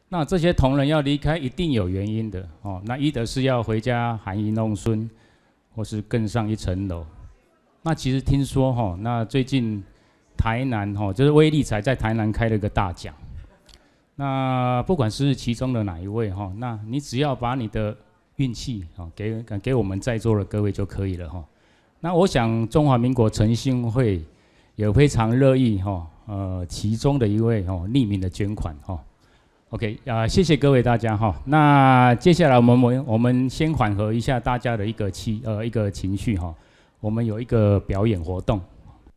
那这些同仁要离开，一定有原因的哦。那一的是要回家含饴弄孙，或是更上一层楼。那其实听说哈，那最近台南哈，就是威力彩在台南开了个大奖。那不管是其中的哪一位哈，那你只要把你的运气啊给我们在座的各位就可以了哈。那我想中华民国诚信会也非常乐意哈，其中的一位哦匿名的捐款哈。OK 谢谢各位大家哈。那接下来我们先缓和一下大家的一个情绪哈。我们有一个表演活动。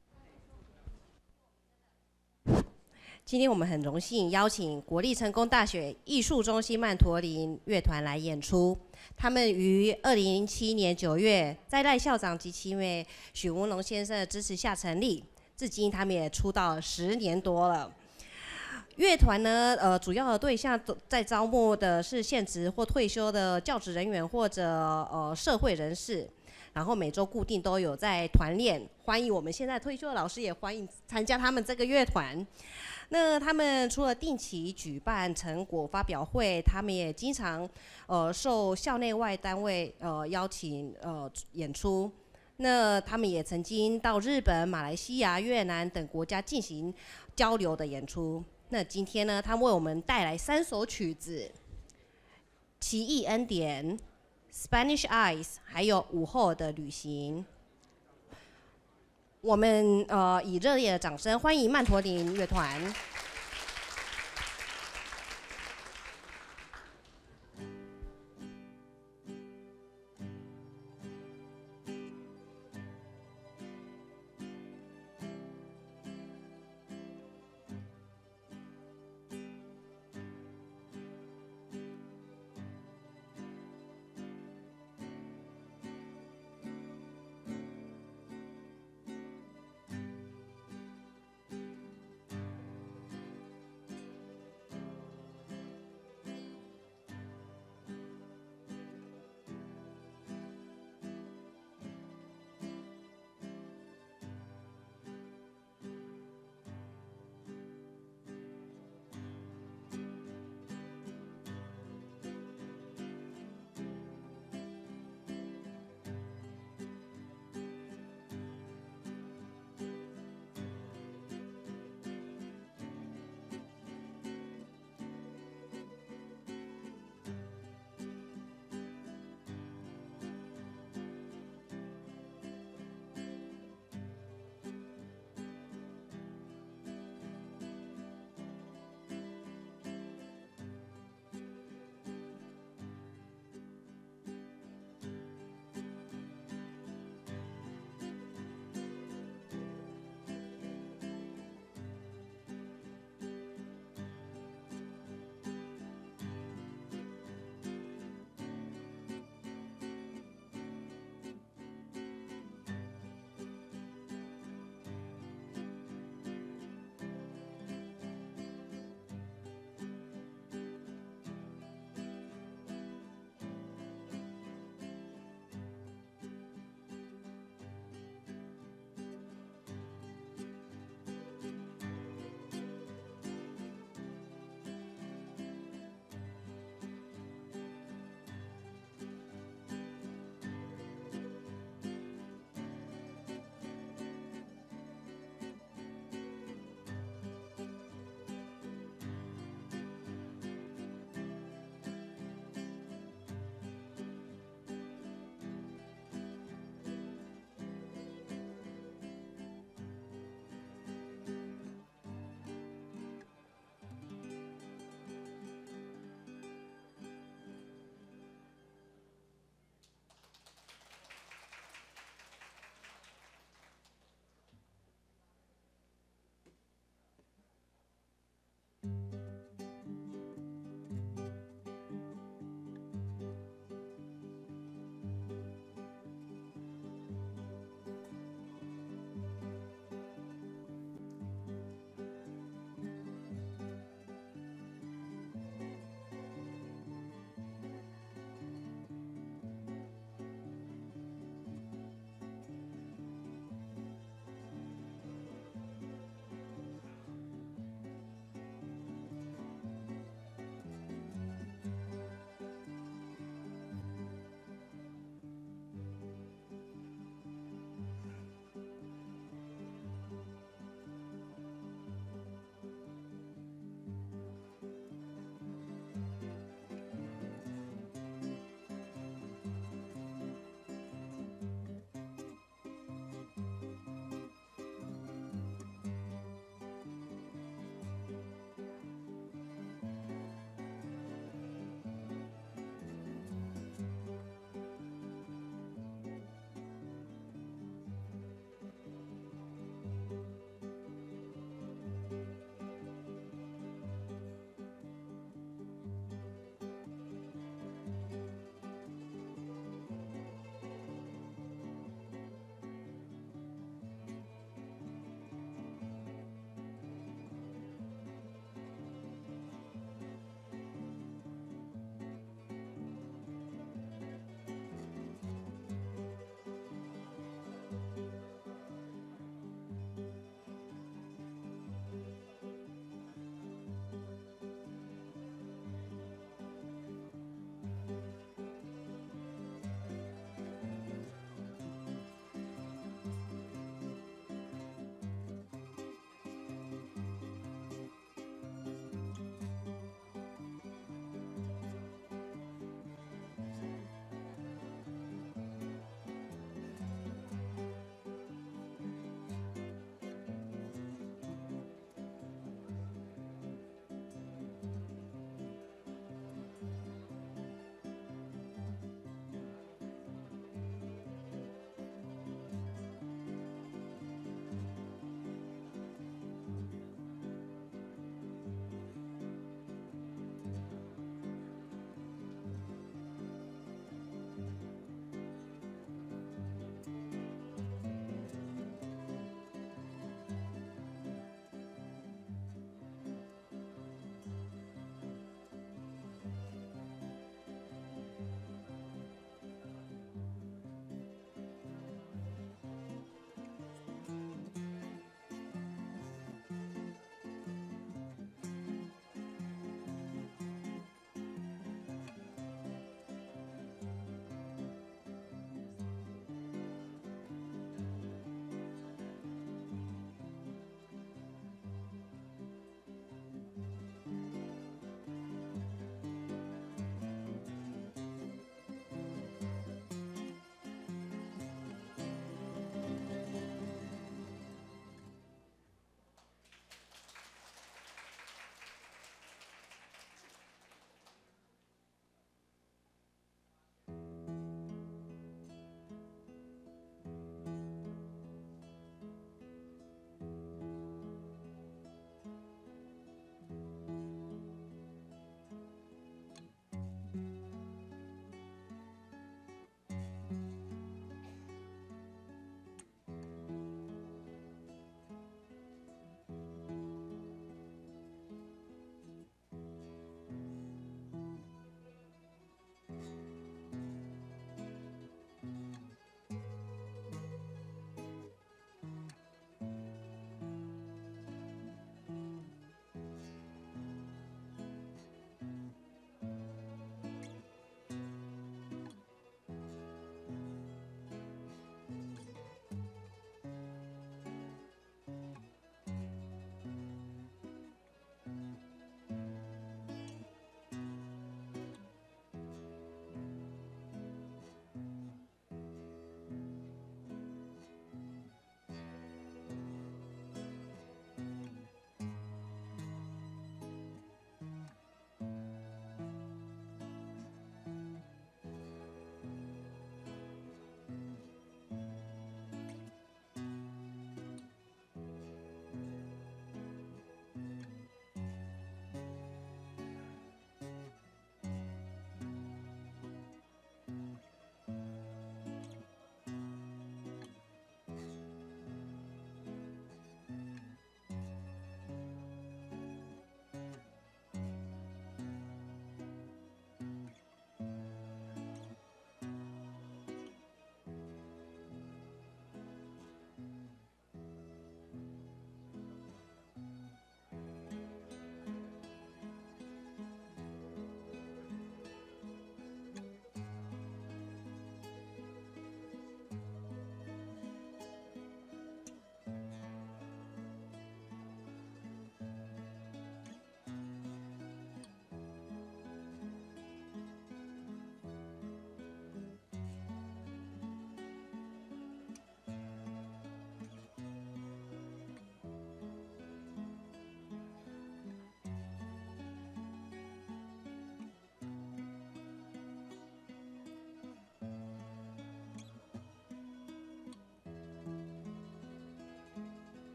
今天我们很荣幸邀请国立成功大学艺术中心曼陀林乐团来演出。他们于2007年9月在赖校长及其妹许文龙先生的支持下成立，至今他们也出道10年多了。乐团呢，主要的对象在招募的是现职或退休的教职人员或者社会人士。然后每周固定都有在团练，欢迎我们现在退休的老师也欢迎参加他们这个乐团。那他们除了定期举办成果发表会，他们也经常受校内外单位邀请演出。那他们也曾经到日本、马来西亚、越南等国家进行交流的演出。那今天呢，他们为我们带来3首曲子：奇异恩典、Spanish Eyes， 还有午后的旅行。我们以热烈的掌声欢迎曼陀林乐团。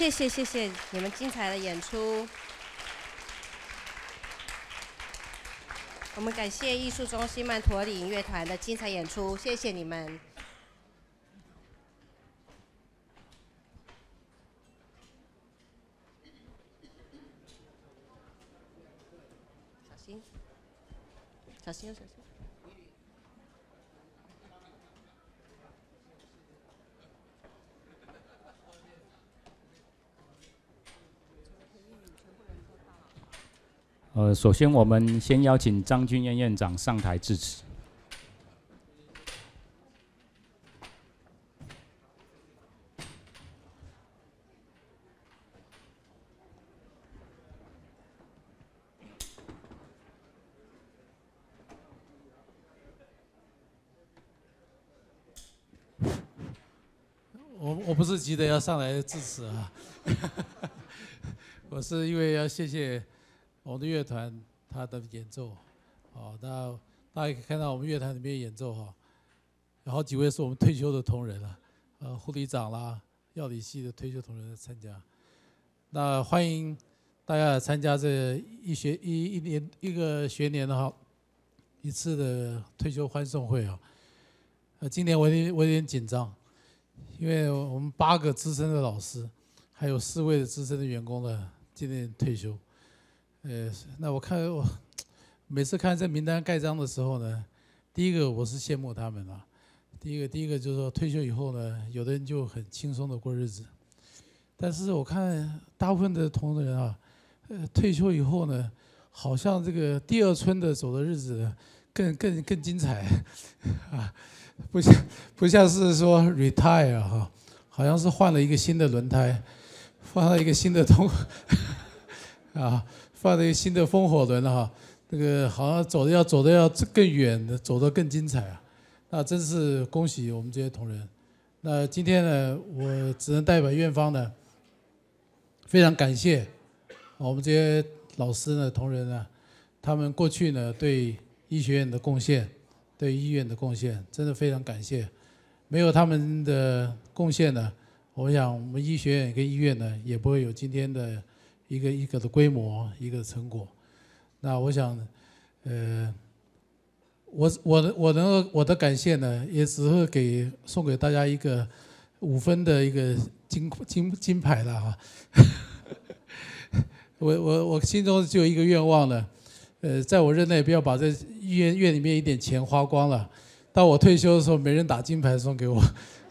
谢谢你们精彩的演出。我们感谢艺术中心曼陀林乐团的精彩演出，谢谢你们。小心，小心，小心。 首先我们先邀请张君燕院长上台致辞。 我不是急着要上来致辞啊，我是因为要谢谢我们的乐团他的演奏，那大家可以看到我们乐团里面演奏有好几位是我们退休的同仁护理长啦、药理系的退休同仁参加，那欢迎大家来参加这一个学年的一次的退休欢送会今年我有点紧张。因为我们8个资深的老师，还有4位的资深的员工呢，今年退休。那我每次看这名单盖章的时候呢，第一个我是羡慕他们啊。第一个就是说退休以后呢，有的人就很轻松的过日子，但是我看大部分的同仁退休以后呢，好像这个第二春的走的日子呢，更精彩不像是说 retire 好像是换了一个新的轮胎，换了一个新的换了一个新的风火轮那个好像走的要更远的，走得更精彩那真是恭喜我们这些同仁。那今天呢，我只能代表院方呢，非常感谢我们这些老师呢、同仁呢，他们过去呢对医学院的贡献。对医院的贡献真的非常感谢，没有他们的贡献呢，我想我们医学院跟医院呢也不会有今天的一个的规模、一个成果。那我想，我的感谢呢，也只是送给大家一个5分的一个金牌了我心中就有一个愿望呢。在我任内不要把这院里面一点钱花光了，到我退休的时候没人打金牌送给我，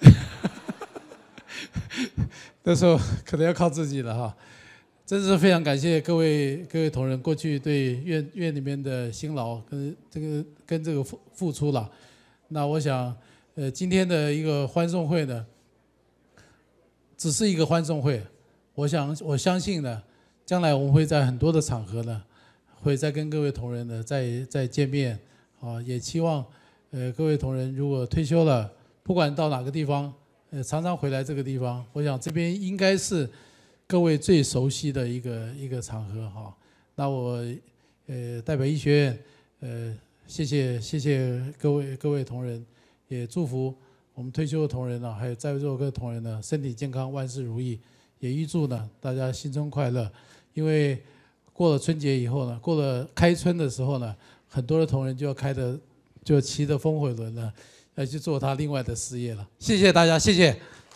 那时候可能要靠自己了真是非常感谢各位同仁过去对院里面的辛劳跟这个付出了。那我想，今天的一个欢送会呢，只是一个欢送会，我相信呢，将来我们会在很多的场合呢。会再跟各位同仁呢再见面也期望各位同仁如果退休了，不管到哪个地方常常回来这个地方，我想这边应该是各位最熟悉的一个场合那我代表医学院谢谢各位同仁，也祝福我们退休的同仁还有在座各位同仁呢身体健康，万事如意，也预祝呢大家新春快乐，因为。过了春节以后呢，过了开春的时候呢，很多的同仁就骑着风火轮呢，要去做他另外的事业了。谢谢大家，谢谢。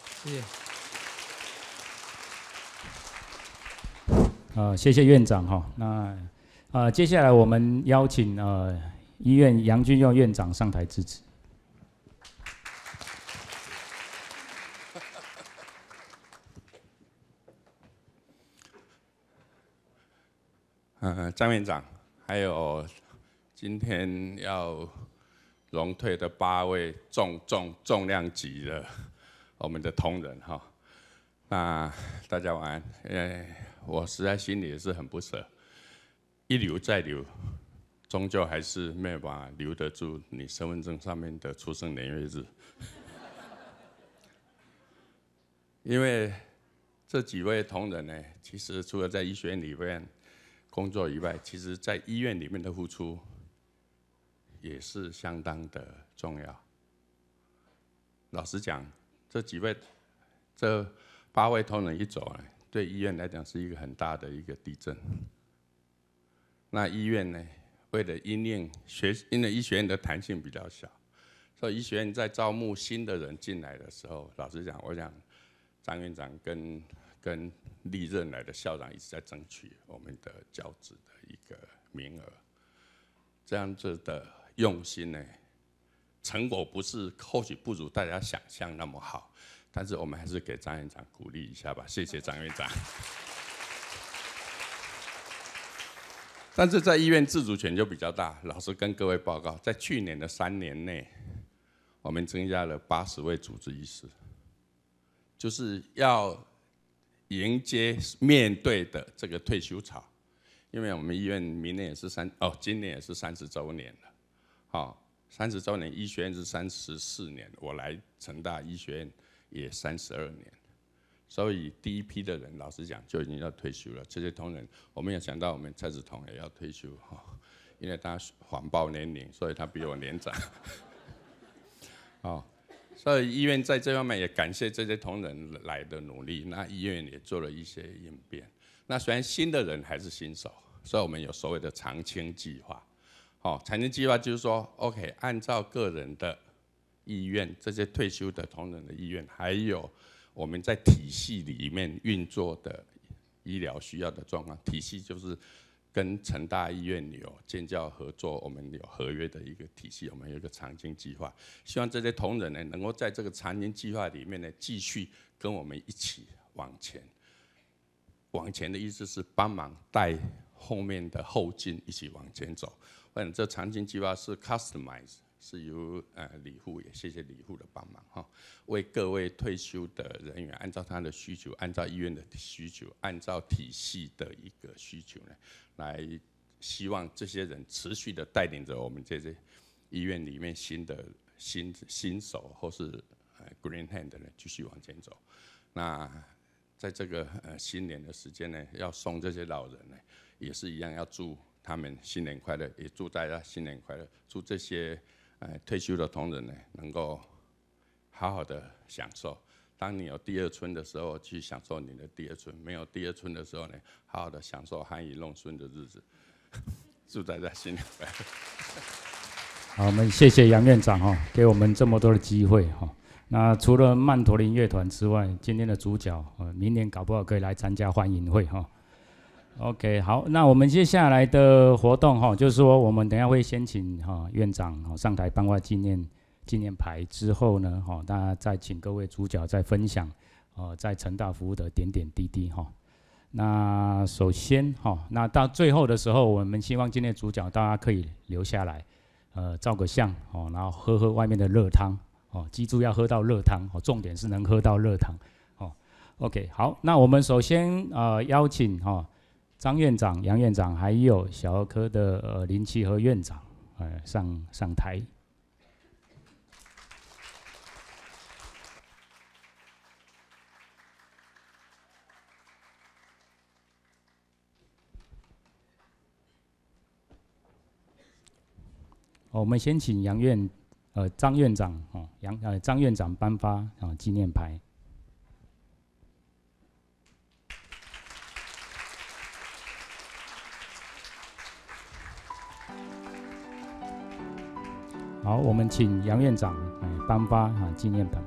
谢谢院长那接下来我们邀请医院杨君佑院长上台致辞。 张院长，还有今天要荣退的8位重量级的我们的同仁那大家晚安。我实在心里也是很不舍，一留再留，终究还是没有办法留得住你身份证上面的出生年月日。因为这几位同仁呢，其实除了在医学院里面工作以外，其实在医院里面的付出也是相当的重要。老实讲，这8位同仁一走对医院来讲是一个很大的一个地震。那医院呢，为了因为医学院的弹性比较小，所以医学院在招募新的人进来的时候，老实讲，我想张院长跟历任来的校长一直在争取我们的教职的一个名额。这样子的用心呢，成果或许不如大家想象那么好，但是我们还是给张院长鼓励一下吧，谢谢张院长。但是在医院自主权就比较大，老实跟各位报告，在去年的3年内，我们增加了80位主治医师，就是要迎接面对的这个退休潮。因为我们医院明年也是今年也是30周年了，好，30周年，医学院是34年，我来成大医学院也32年。所以第一批的人，老实讲就已经要退休了。这些同仁，我们也想到我们蔡子彤也要退休哈，因为他谎报年龄，所以他比我年长。哦，所以医院在这方面也感谢这些同仁来的努力。那医院也做了一些应变。那虽然新的人还是新手，所以我们有所谓的长青计划。哦，长青计划就是说 ，OK， 按照个人的意愿，这些退休的同仁的意愿，还有我们在体系里面运作的医疗需要的状况，体系就是跟成大医院有建教合作，我们有合约的一个体系，我们有一个长青计划，希望这些同仁呢，能够在这个长青计划里面呢，继续跟我们一起往前。往前的意思是帮忙带后面的后进一起往前走。这长青计划是 customize。是由理护，也谢谢理护的帮忙哈，为各位退休的人员按照他的需求，按照医院的需求，按照体系的一个需求呢，来希望这些人持续的带领着我们这些医院里面新手或是green hand 的人继续往前走。那在这个新年的时间呢，要送这些老人呢，也是一样要祝他们新年快乐，也祝大家新年快乐，祝这些退休的同仁呢，能够好好的享受。当你有第二春的时候，去享受你的第二春；没有第二春的时候呢，好好的享受含饴弄孙的日子。祝大家新年快乐！ 好，我们谢谢杨院长哈，给我们这么多的机会哈。那除了曼陀林乐团之外，今天的主角明年搞不好可以来参加欢迎会哈。OK， 好，那我们接下来的活动哈，就是说我们等一下会先请院长上台颁发纪念牌之后呢，大家再请各位主角再分享在成大服务的点点滴滴哈。那首先那到最后的时候，我们希望今天的主角大家可以留下来，照个相然后喝外面的热汤记住要喝到热汤重点是能喝到热汤OK， 好，那我们首先邀请张院长、杨院长，还有小儿科的林奇和院长，上台。我们先请张院长张院长颁发纪念牌。好，我们请杨院长颁发纪念牌。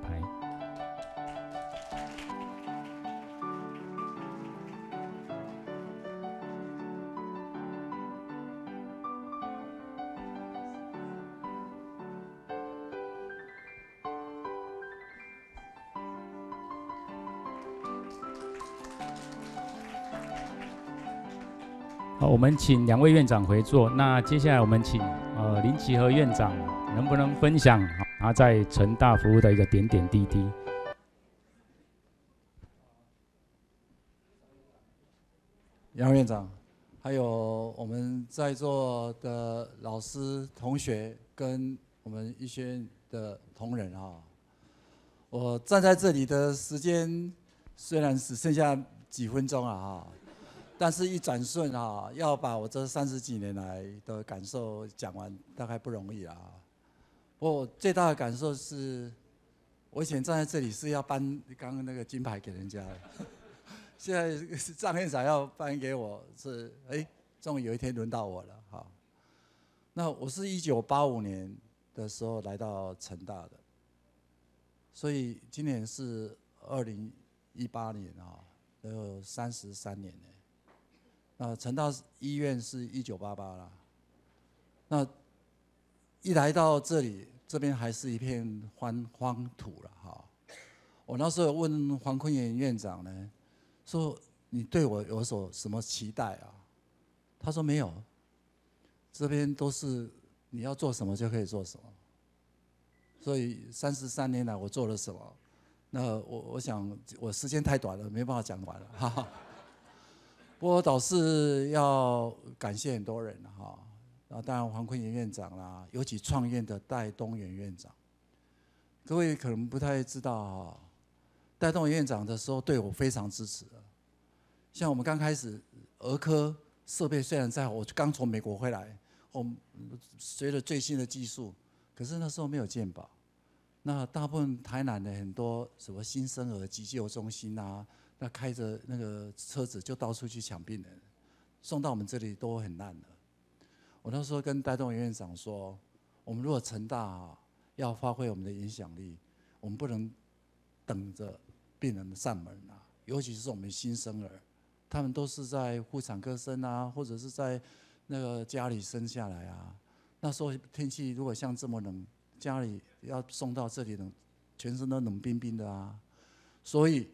好，我们请2位院长回座。那接下来我们请林奇和院长能不能分享他在成大服务的一个点点滴滴？ 杨院长，还有我们在座的老师、同学跟我们医学院的同仁我站在这里的时间虽然只剩下几分钟了但是一转瞬要把我这30几年来的感受讲完，大概不容易不过我最大的感受是，我以前站在这里是要颁刚刚那个金牌给人家的， 现在张院长要颁给我是，终于有一天轮到我了哈。那我是1985年的时候来到成大的，所以今年是2018年啊，有33年呢。那成大医院是1988啦，那一来到这里，这边还是一片荒土了哈。我那时候问黄坤元院长呢，说你对我有什么期待啊？他说没有，这边都是你要做什么就可以做什么。所以33年来我做了什么？那我想我时间太短了，没办法讲完了哈。不过倒是要感谢很多人哈，然后当然黄坤元院长啦，尤其创院的戴东元院长。各位可能不太知道哈，戴东元院长的时候对我非常支持。像我们刚开始儿科设备虽然在，我刚从美国回来，我们随着最新的技术，可是那时候没有健保。那大部分台南的很多什么新生儿急救中心啊，那开着那个车子就到处去抢病人，送到我们这里都很烂了。我那时候跟戴东元院长说，我们如果成大要发挥我们的影响力，我们不能等着病人上门啊，尤其是我们新生儿，他们都是在妇产科生啊，或者是在那个家里生下来啊。那时候天气如果像这么冷，家里要送到这里冷，全身都冷冰冰的啊。所以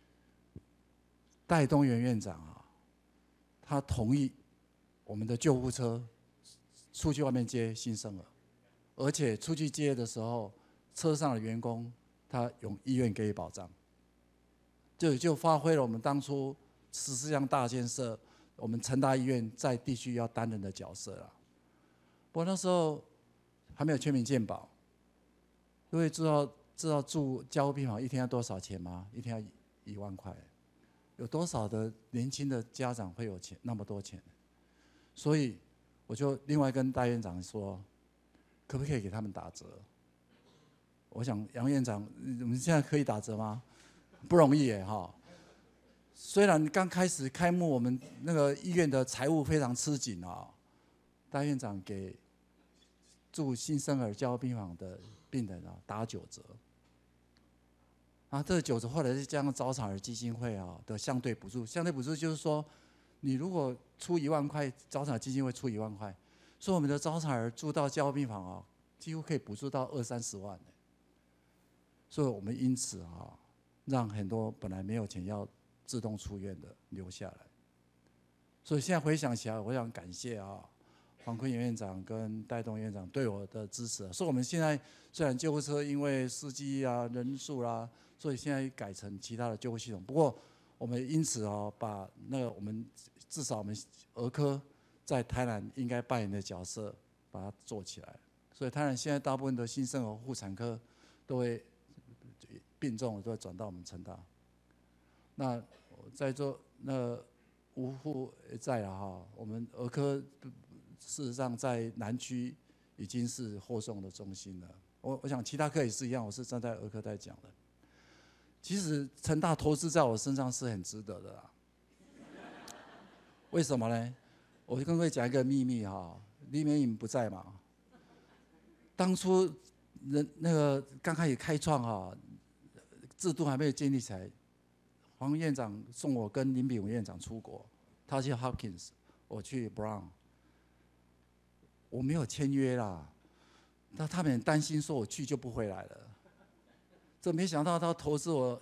戴东元院长啊，他同意我们的救护车出去外面接新生儿，而且出去接的时候，车上的员工他用医院给予保障，就发挥了我们当初14项大建设，我们成大医院在地区要担任的角色啦。不过那时候还没有全民健保，各位知道住加护病房一天要多少钱吗？一天要1万块，有多少的年轻的家长会有钱那么多钱？所以我就另外跟戴院长说，可不可以给他们打折？我想杨院长，我们现在可以打折吗？不容易耶哈。虽然刚开始开幕，我们那个医院的财务非常吃紧啊，戴院长给住新生儿加护病房的病人打9折。啊，这9折后来是加上早产儿基金会的相对补助，相对补助就是说，你如果出1万块，早产儿基金会出1万块，所以我们的早产儿住到加护病房几乎可以补助到20-30万。所以我们因此让很多本来没有钱要自动出院的留下来。所以现在回想起来，我想感谢黄坤元院长跟戴东院长对我的支持。所以我们现在虽然救护车因为司机人数啦，所以现在改成其他的救护系统。不过我们因此把那个我们至少我们儿科在台南应该扮演的角色把它做起来。所以台南现在大部分的新生儿妇产科都会病重都会转到我们成大。那在座那吴副也在了我们儿科事实上在南区已经是后送的中心了。我想其他科也是一样，我是站在儿科在讲的。其实成大投资在我身上是很值得的啦。为什么呢？我跟各位讲一个秘密李美颖不在嘛。当初那个刚开始开创制度还没有建立起来，黄院长送我跟林炳文院长出国，他去 Hopkins， 我去 Brown， 我没有签约啦，那他们很担心说我去就不回来了。这没想到他投资我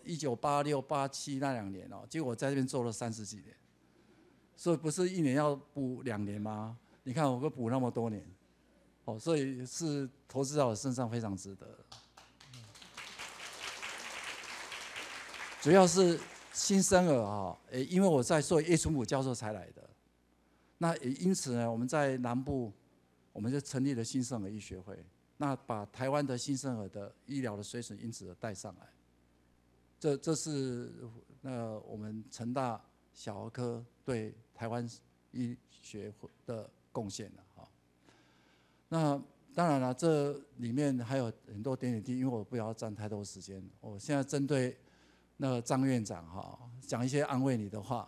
1986、87那2年结果我在这边做了30几年，所以不是1年要补2年吗？你看我会补那么多年，所以是投资在我身上非常值得。主要是新生儿因为我在做叶春武教授才来的，那也因此呢，我们在南部我们就成立了新生儿医学会，那把台湾的新生儿的医疗的水准因此带上来。这是我们成大小儿科对台湾医学的贡献了那当然了，这里面还有很多点点滴滴，因为我不要占太多时间。我现在针对那个张院长哈，讲一些安慰你的话。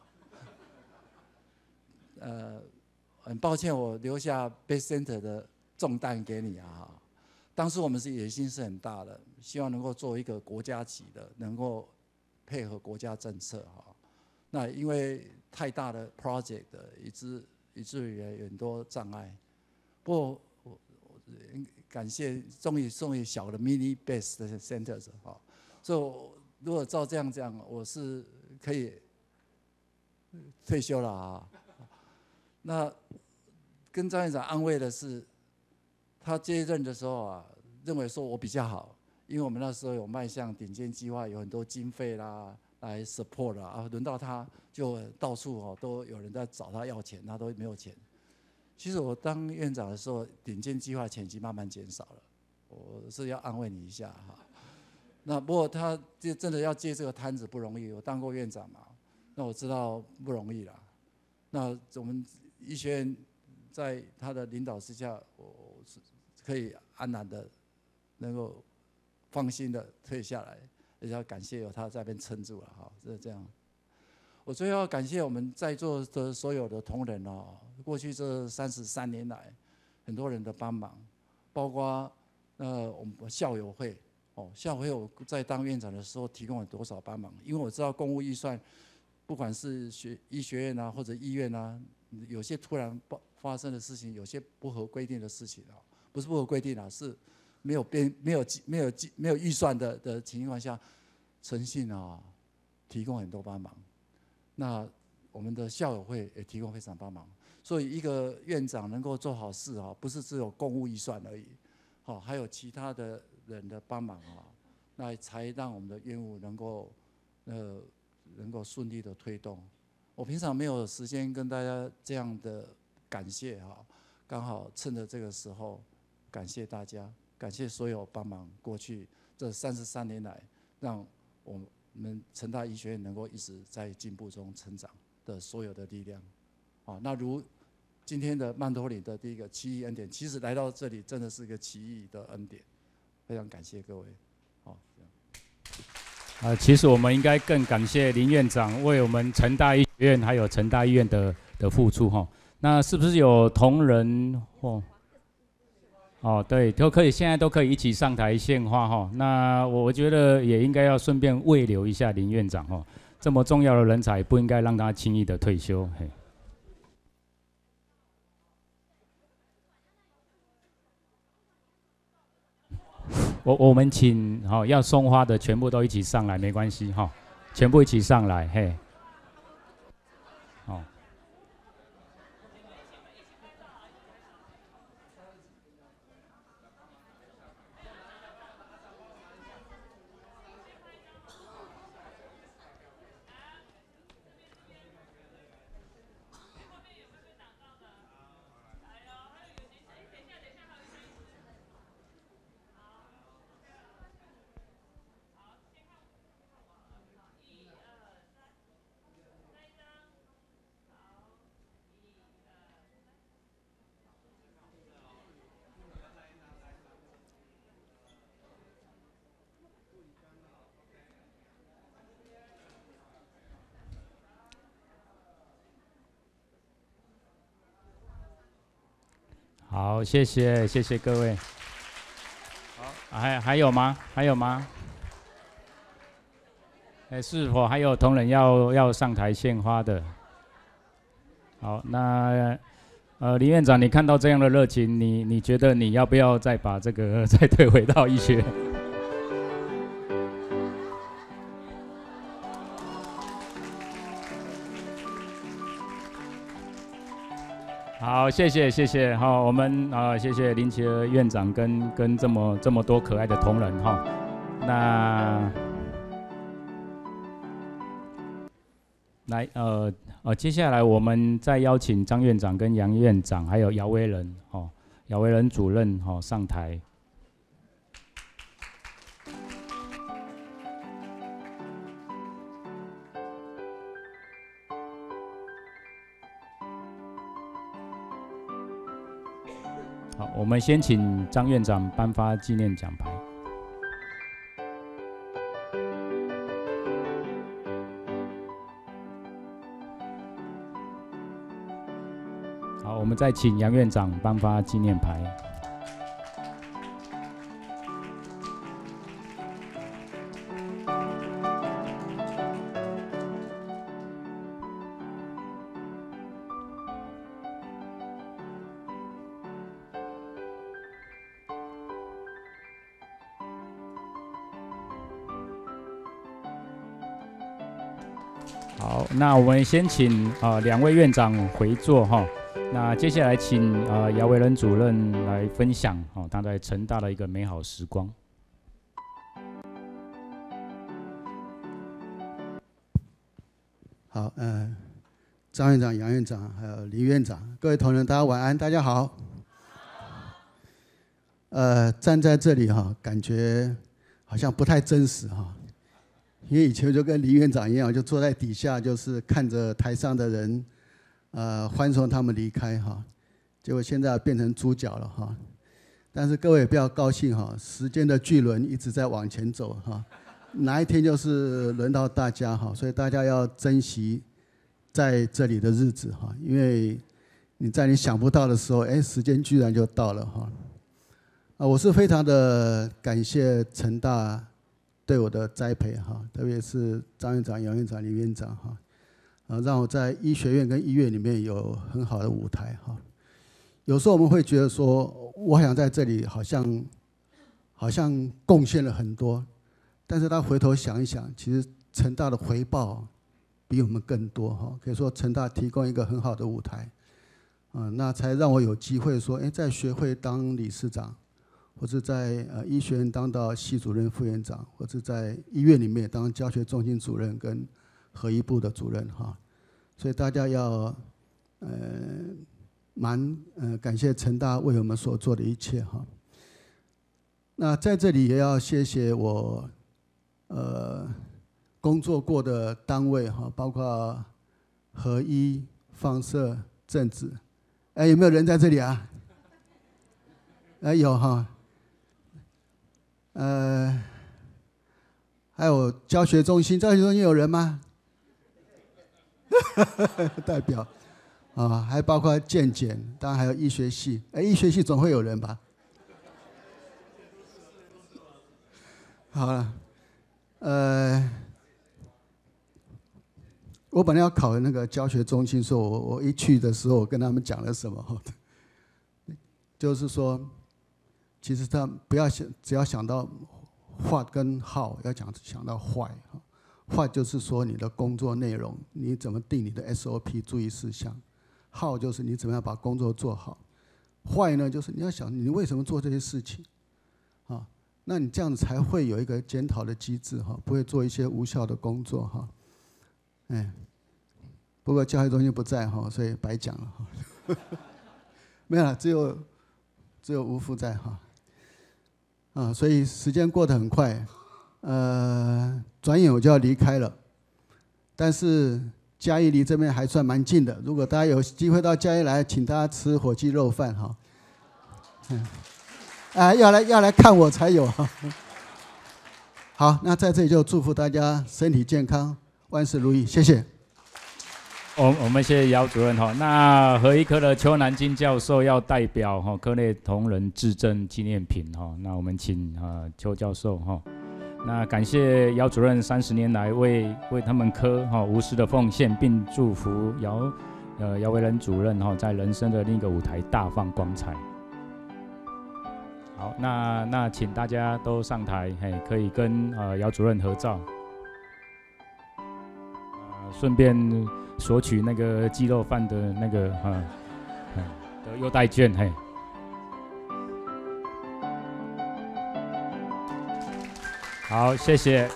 很抱歉，我留下 Base Center 的重担给你啊。当时我们野心是很大的，希望能够做一个国家级的，能够配合国家政策哈。那因为太大的 project 以至于有很多障碍。不过我感谢终于小的 mini base 的 centers 哈，所以如果照这样讲，我是可以退休了啊。那跟张院长安慰的是，他接任的时候啊，认为说我比较好，因为我们那时候有迈向顶尖计划，有很多经费啦来 support 啦啊，轮到他就到处哦都有人在找他要钱，他都没有钱。其实我当院长的时候，顶尖计划钱已经慢慢减少了，我是要安慰你一下哈。那不过他真的要接这个摊子不容易，我当过院长嘛，那我知道不容易啦。那我们医学院在他的领导之下，我是可以安然的能够放心的退下来，也要感谢有他在那边撑住了哈，是这样。我最后要感谢我们在座的所有的同仁哦，过去这33年来，很多人的帮忙，包括我们校友会哦，校友会我在当院长的时候提供了多少帮忙？因为我知道公务预算，不管是医学院啊或者医院啊。有些突然发生的事情，有些不合规定的事情啊，不是不合规定啊，是没有预算的情况下，诚信啊提供很多帮忙。那我们的校友会也提供非常帮忙，所以一个院长能够做好事啊，不是只有公务预算而已，好，还有其他的人的帮忙啊，那才让我们的业务能够顺利的推动。我平常没有时间跟大家这样的感谢哈，刚好趁着这个时候，感谢大家，感谢所有帮忙过去这33年来，让我们成大医学院能够一直在进步中成长的所有的力量。好，那如今天的曼托林的第一个奇异恩典，其实来到这里真的是一个奇异的恩典，非常感谢各位。好。 其实我们应该更感谢林院长为我们成大医学院还有成大医院的付出哈。那是不是有同仁或对，都可以，现在都可以一起上台献花哈。那我觉得也应该要顺便慰留一下林院长哈，这么重要的人才不应该让他轻易的退休。嘿，我们请要送花的全部都一起上来，没关系哈，全部一起上来，嘿，好，谢谢各位。好，还有吗？还有吗？是否还有同仁要上台献花的？好，那林院长，你看到这样的热情，你觉得你要不要再把这个再退回到医学？好，谢谢，好，我们谢谢林奇儿院长跟这么多可爱的同仁哈，那来接下来我们再邀请张院长跟杨院长还有姚维仁姚维仁主任上台。好，我们先请张院长颁发纪念奖牌。 们再请杨院长颁发纪念牌。好，那我们先请2位院长回座哈。那接下来请姚维仁主任来分享他在成大的一个美好时光。 好，张院长、杨院长还有李院长，各位同仁，大家晚安，大家好。站在这里哈，感觉好像不太真实哈。因为以前就跟李院长一样，就坐在底下，就是看着台上的人，欢送他们离开哈。结果现在变成主角了哈。但是各位也不要高兴哈，时间的巨轮一直在往前走哈，哪一天就是轮到大家哈，所以大家要珍惜在这里的日子哈，因为你在你想不到的时候，时间居然就到了哈。我是非常的感谢成大对我的栽培哈，特别是张院长、杨院长、李院长哈，让我在医学院跟医院里面有很好的舞台哈。有时候我们会觉得说，我好像在这里好像贡献了很多，但是他回头想一想，其实成大的回报比我们更多哈。可以说成大提供一个很好的舞台，那才让我有机会说，在学会当理事长。或者在医学院当到系主任、副院长，或者在医院里面当教学中心主任跟合医部的主任哈，所以大家要感谢成大为我们所做的一切哈。那在这里也要谢谢我工作过的单位哈，包括合医、放射、政治，有没有人在这里啊？有哈。还有教学中心，教学中心有人吗？代表还包括健检，当然还有医学系，医学系总会有人吧？好了，我本来要考那个教学中心，说我一去的时候，我跟他们讲了什么？就是说。其实他不要想，只要想到 what 跟 how， 要想到 why。what 就是说你的工作内容，你怎么定你的 SOP 注意事项 ；how 就是你怎么样把工作做好。why 呢，就是你要想你为什么做这些事情，那你这样子才会有一个检讨的机制不会做一些无效的工作不过教学中心不在所以白讲了没有了，只有吴副在所以时间过得很快，转眼我就要离开了。但是嘉义离这边还算蛮近的，如果大家有机会到嘉义来，请大家吃火鸡肉饭要来看我才有好，那在这里就祝福大家身体健康，万事如意，谢谢。 我们谢谢姚主任那合医科的邱南金教授要代表科内同仁致赠纪念品那我们请邱教授那感谢姚主任30年来为他们科无私的奉献，并祝福姚维仁主任在人生的另一个舞台大放光彩。好，那请大家都上台，可以跟姚主任合照，顺便索取那个鸡肉饭的那个的优待券好，谢谢。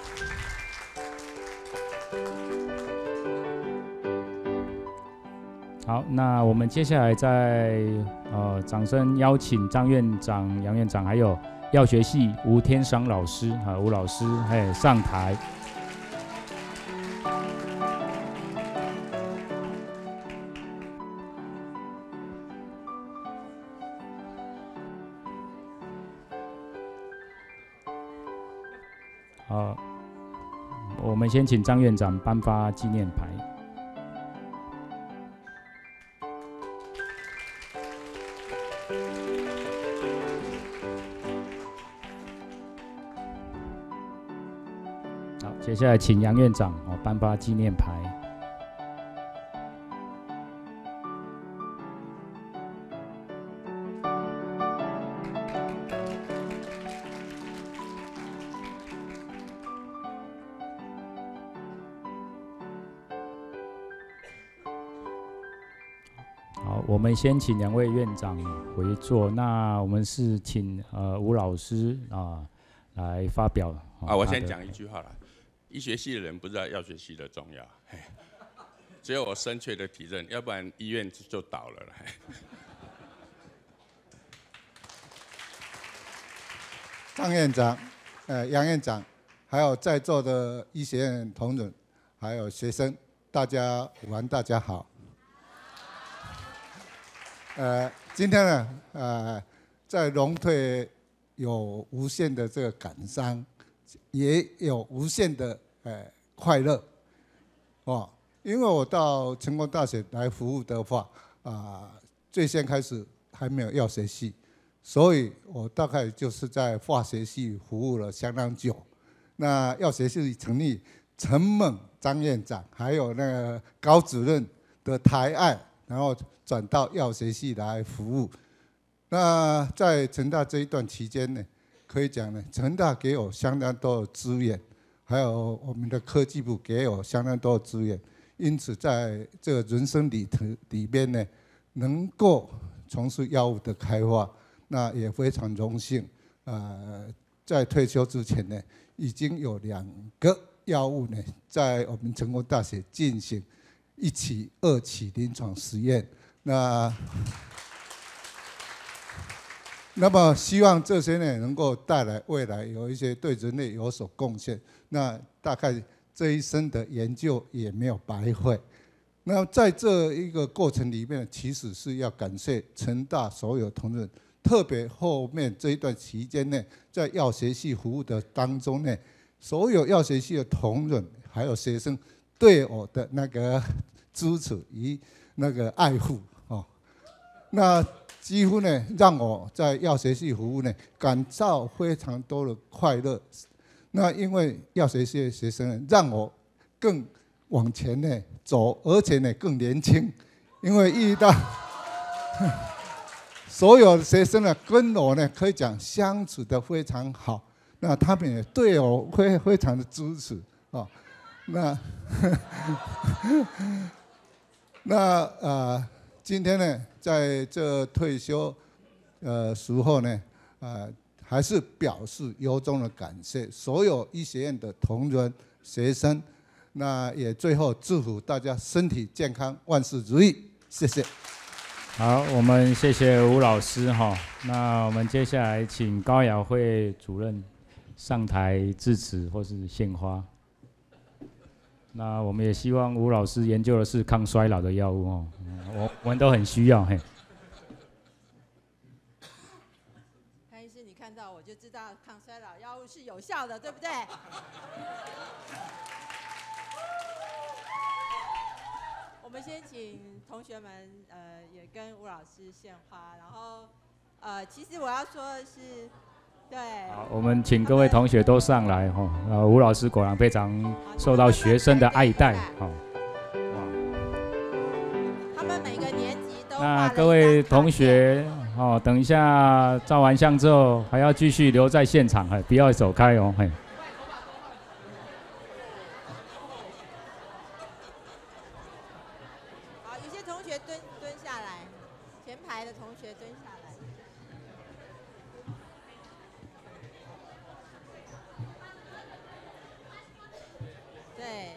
好，那我们接下来再掌声邀请张院长、杨院长，还有药学系吴天商老师吴老师上台。我们先请张院长颁发纪念牌。 接下来请杨院长颁发纪念牌。好，我们先请2位院长回座。那我们是请吴老师来发表。 我先讲一句话啦。医学系的人不知道药学系的重要，只有我深切的体认，要不然医院就倒了。 张院长、杨院长，还有在座的医学院同仁，还有学生，大家午安，大家好。今天呢，在荣退有无限的这个感伤，也有无限的快乐，因为我到成功大学来服务的话，最先开始还没有药学系，所以我大概就是在化学系服务了相当久。那药学系成立，陈猛张院长还有那个高主任的抬爱，然后转到药学系来服务。那在成大这一段期间呢，可以讲呢，成大给我相当多的资源，还有我们的科技部给我相当多的资源，因此在这个人生里边呢，能够从事药物的开发，那也非常荣幸。在退休之前呢，已经有2个药物呢，在我们成功大学进行1期、2期临床实验。那么希望这些呢，能够带来未来有一些对人类有所贡献。那大概这一生的研究也没有白费。那在这一个过程里面，其实是要感谢成大所有同仁，特别后面这一段期间呢，在药学系服务的当中呢，所有药学系的同仁还有学生对我的那个支持与那个爱护那几乎呢，让我在药学系服务呢，感到非常多的快乐。那因为药学系的学生呢，让我更往前呢走，而且呢更年轻，因为遇到所有的学生呢，跟我呢可以讲相处得非常好。那他们也对我非常的支持今天呢，在这退休时候呢，还是表示由衷的感谢所有医学院的同仁、学生。那也最后祝福大家身体健康，万事如意。谢谢。 好，我们谢谢吴老师哈。那我们接下来请高雅慧主任上台致辞或是献花。那我们也希望吴老师研究的是抗衰老的药物我们都很需要潘医师，你看到我就知道抗衰老药物是有效的，对不对？我们先请同学们也跟吴老师献花，然后其实我要说的是，对， 好，我们请各位同学都上来吴老师果然非常受到学生的爱戴他们每个年级都那各位同学等一下照完相之后还要继续留在现场不要走开好，有些同学蹲下来，前排的同学蹲下来。对。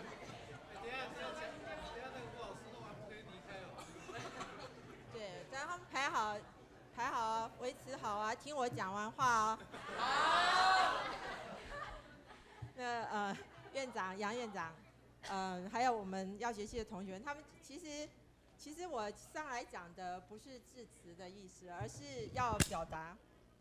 对，让他们排好，维持好啊，听我讲完话那院长杨院长，还有我们药学系的同学们，他们其实我上来讲的不是致辞的意思，而是要表达。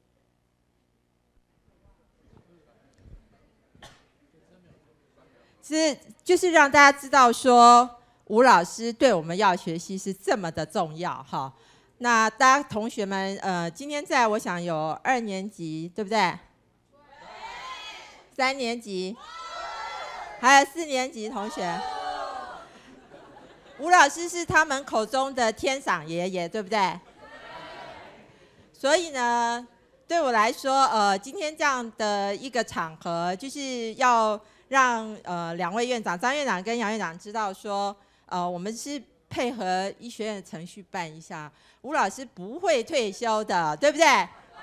就是让大家知道说，吴老师对我们药学系是这么的重要哈。那大家同学们，今天在我想有2年级，对不对？3年级。 还有4年级同学。吴老师是他们口中的天赏爷爷，对不对？所以呢，对我来说，今天这样的一个场合，就是要让2位院长张院长跟杨院长知道说，我们是配合医学院的程序办一下。吴老师不会退休的，对不对？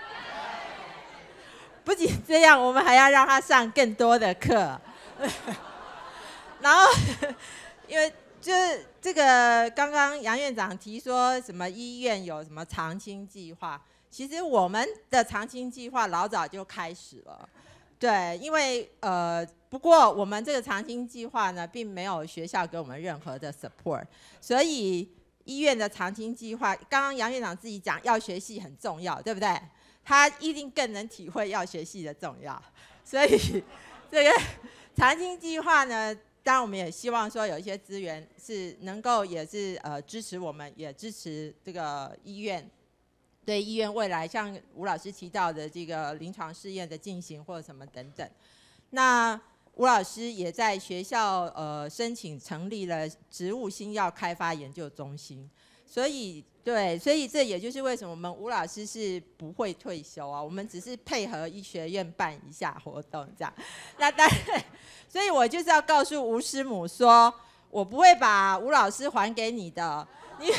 不仅这样，我们还要让他上更多的课。然后，因为就是这个，刚刚杨院长提说什么医院有什么长青计划，其实我们的长青计划老早就开始了。对，因为不过我们这个长青计划呢，并没有学校给我们任何的 support， 所以医院的长青计划，刚刚杨院长自己讲药学系很重要，对不对？他一定更能体会药学系的重要，所以这个长青计划呢，当然我们也希望说有一些资源是能够也是支持我们，也支持这个医院。对医院未来像吴老师提到的这个临床试验的进行或者什么等等，那吴老师也在学校申请成立了植物新药开发研究中心，所以这也就是为什么我们吴老师是不会退休啊，我们只是配合医学院办一下活动这样。那当然，所以我就是要告诉吴师母说，我不会把吴老师还给你的，你。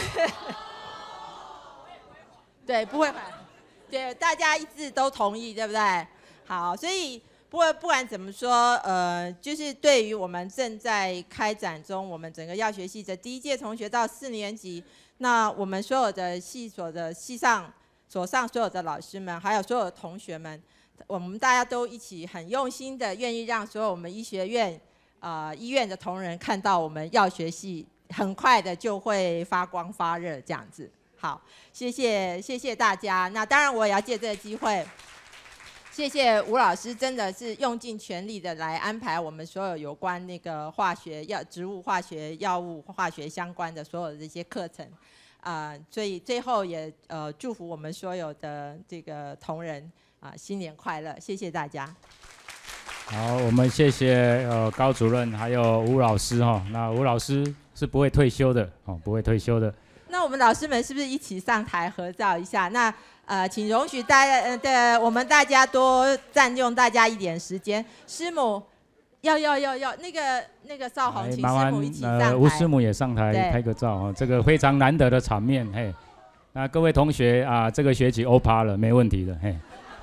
对，不会还，对，大家一致都同意，对不对？好，所以不管怎么说，就是对于我们正在开展中，我们整个药学系的第1届同学到4年级，那我们所有的系所上所有的老师们，还有所有的同学们，我们大家都一起很用心的，愿意让所有我们医学院医院的同仁看到我们药学系很快的就会发光发热这样子。好，谢谢大家。那当然，我也要借这个机会，谢谢吴老师，真的是用尽全力的来安排我们所有有关那个植物化学、药物化学相关的所有的这些课程，所以最后也祝福我们所有的这个同仁新年快乐，谢谢大家。 好，我们谢谢高主任还有吴老师哈。那吴老师是不会退休的哦，不会退休的。 那我们老师们是不是一起上台合照一下？那请容许我们大家多占用大家一点时间。师母，要，那个少红，请师母一起上台。 吴师母也上台拍个照啊，这个非常难得的场面嘿。那各位同学这个学期欧趴了，没问题的嘿。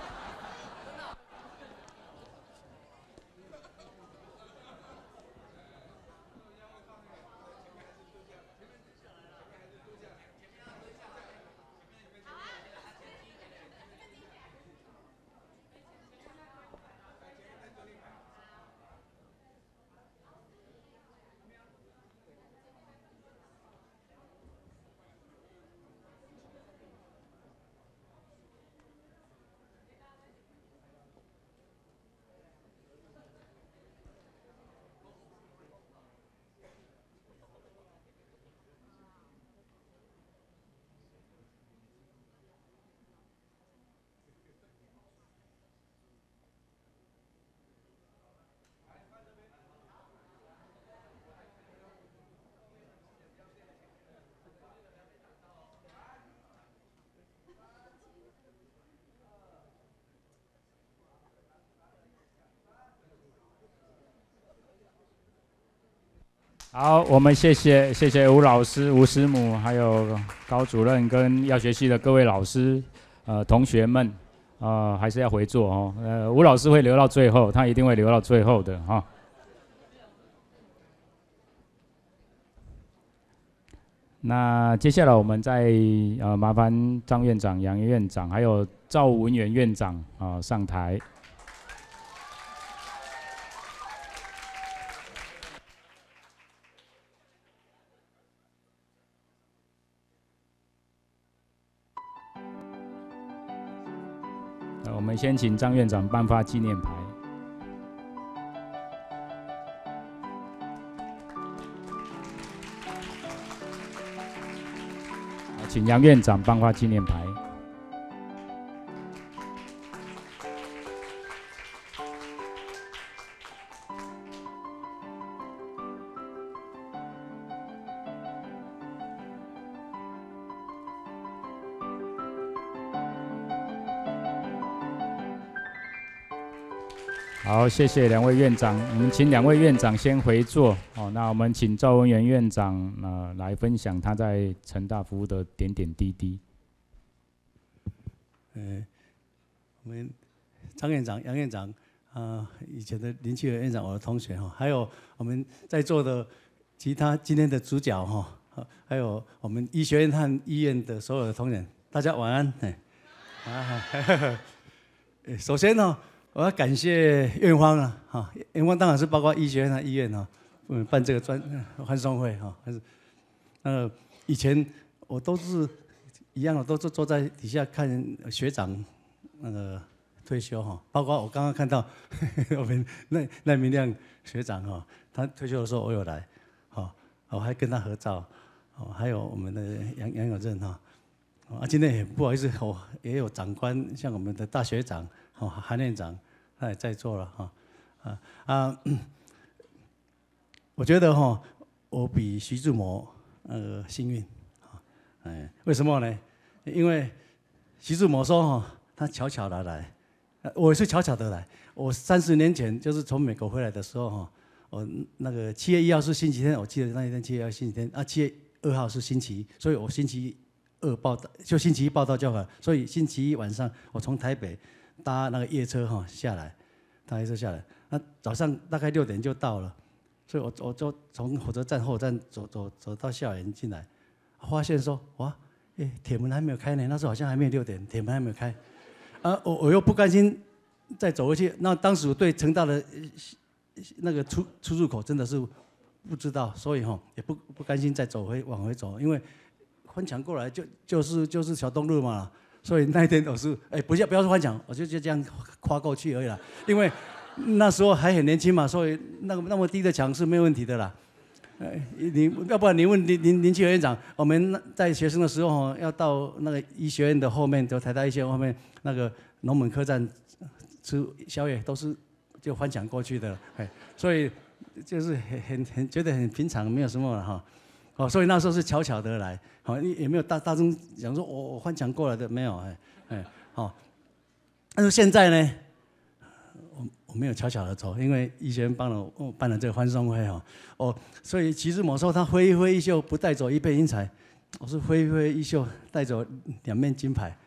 好，我们谢谢吴老师、吴师母，还有高主任跟药学系的各位老师、同学们，还是要回座哦。吴老师会留到最后，他一定会留到最后的哈。那接下来我们再麻烦张院长、杨院长，还有赵文元院长上台。我们先请张院长颁发纪念牌。请杨院长颁发纪念牌。 好，谢谢两位院长。我们请两位院长先回座。哦，那我们请赵文元院长来分享他在成大服务的点点滴滴。 我们张院长、杨院长，以前的林奇和院长，我的同学哈，还有我们在座的其他今天的主角哈，还有我们医学院和医院的所有的同仁，大家晚安。首先呢，我要感谢院方啊，哈，院方当然是包括医学院和医院哈，办这个欢送会哈，还是以前我都是一样的，都是坐在底下看学长退休哈，包括我刚刚看到我们赖明亮学长哈，他退休的时候我有来，哈，我还跟他合照，哦，还有我们的杨友正哈，今天也不好意思，也有长官，像我们的大学长，哦，韩院长，他也在座了哈，我觉得哈，我比徐志摩幸运，为什么呢？因为徐志摩说哈，他悄悄的来，我也是悄悄的来。我30年前就是从美国回来的时候哈，我那个7月1号是星期天，我记得那一天7月1号星期天，7月2号是星期一，所以我星期2报道，就星期一报道就好。所以星期一晚上我从台北搭那个夜车哈下来，搭夜车下来，那早上大概6点就到了，所以我就从火车站后站走到校园进来，发现说哇。铁门还没有开呢，那时候好像还没有6点，铁门还没有开，我又不甘心再走回去。那当时我对成大的那个出入口真的是不知道，所以也不甘心再往回走，因为翻墙过来就是小东路嘛，所以那一天我是不要说翻墙，我就这样跨过去而已啦。因为那时候还很年轻嘛，所以那么低的墙是没有问题的啦。要不然你问林奇和院长，我们在学生的时候要到那个医学院的后面，就台大医学院后面那个龙门客栈吃宵夜，都是就翻墙过去的，所以就是很觉得很平常，没有什么了哈。所以那时候是悄悄的来，也没有大众讲说我翻墙过来的，没有，但是现在呢？我没有悄悄的走，因为医学院办了这个欢送会所以徐志摩说他挥挥衣袖不带走一片云彩，我是挥挥衣袖带走2面金牌，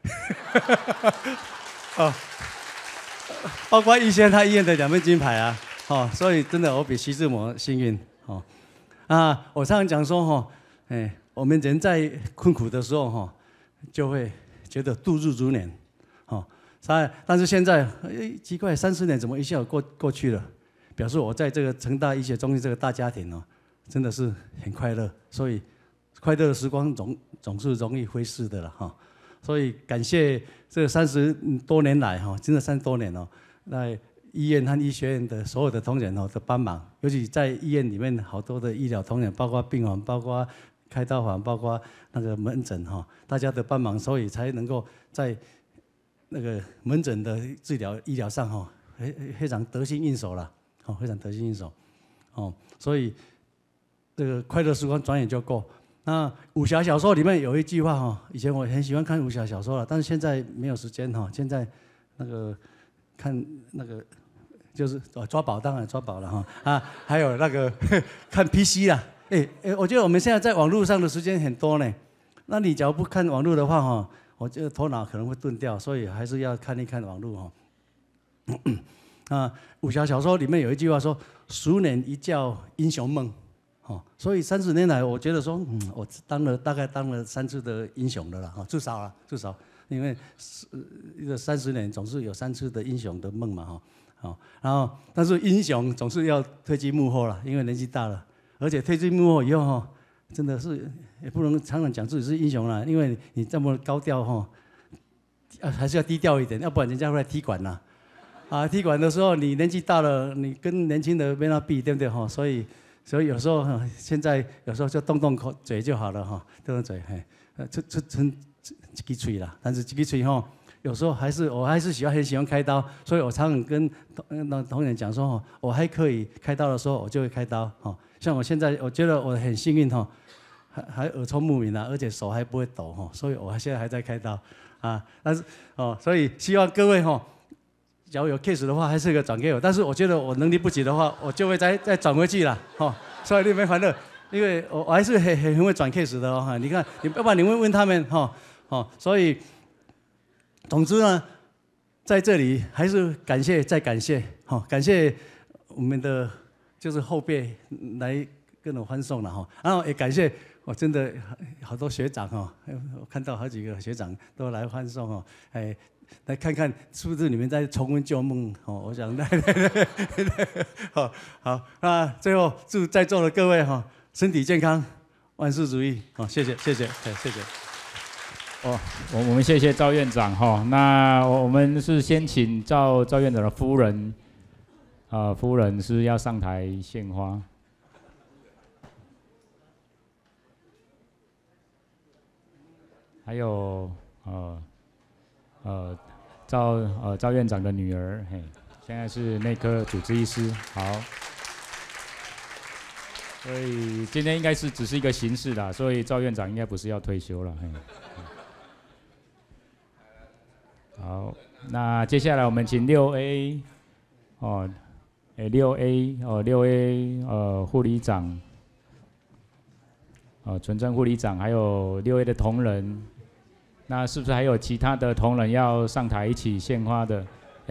包括医学院他医院的2面金牌啊，所以真的我比徐志摩幸运我常常讲说我们人在困苦的时候就会觉得度日如年但是现在奇怪，30年怎么一下过去了？表示我在这个成大医学中心这个大家庭真的是很快乐，所以快乐的时光总是容易飞逝的了所以感谢这30多年来真的30多年在医院和医学院的所有的同仁的帮忙，尤其在医院里面好多的医疗同仁，包括病房，包括开刀房，包括那个门诊大家的帮忙，所以才能够在那个门诊的治疗医疗上非常得心应手了，非常得心应手，所以这个快乐时光转眼就过。那武侠小说里面有一句话以前我很喜欢看武侠小说了，但是现在没有时间现在那个看那个就是抓宝，当然抓宝了还有那个看 PC 啦，我觉得我们现在在网络上的时间很多呢，那你假如不看网络的话我觉得头脑可能会钝掉，所以还是要看一看网络武侠小说里面有一句话说“10年一觉英雄梦”，所以30年来，我觉得说，我大概当了3次的英雄的了至少，因为一个30年总是有3次的英雄的梦嘛然后但是英雄总是要退居幕后了，因为年纪大了，而且退居幕后以后真的是也不能常常讲自己是英雄了，因为你这么高调还是要低调一点，要不然人家会来踢馆呐。踢馆的时候你年纪大了，你跟年轻的没法比，对不对所以有时候现在有时候就动嘴就好了动嘴撑一支嘴啦，但是这个嘴有时候我还是很喜欢开刀，所以我常常跟同仁讲说我还可以开刀的时候我就会开刀像我现在我觉得我很幸运还耳聪目明而且手还不会抖所以我现在还在开刀但是所以希望各位假如有 case 的话，还是个转给我。但是我觉得我能力不及的话，我就会再转回去了，哦。所以你们烦恼，因为我还是很会转 case 的哦。你看，要不然你问他们，所以，总之呢，在这里还是感谢再感谢，感谢我们的就是后辈来跟我欢送了哈，然后也感谢我真的好多学长哈，我看到好几个学长都来欢送哦，来看看是不是你们在重温旧梦哦？我想，好，那最后祝在座的各位哈身体健康，万事如意，谢谢。 我们谢谢赵院长哈。那我们是先请赵院长的夫人，夫人是要上台献花。还有赵院长的女儿，现在是内科主治医师，好。所以今天应该是只是一个形式啦，所以赵院长应该不是要退休了，好，那接下来我们请6A， 6A 护理长，纯正护理长，还有6A 的同仁。那是不是还有其他的同仁要上台一起献花的？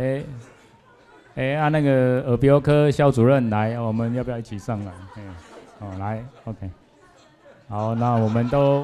那个耳鼻喉科肖主任来，我们要不要一起上来？来 ，OK。好，那我们都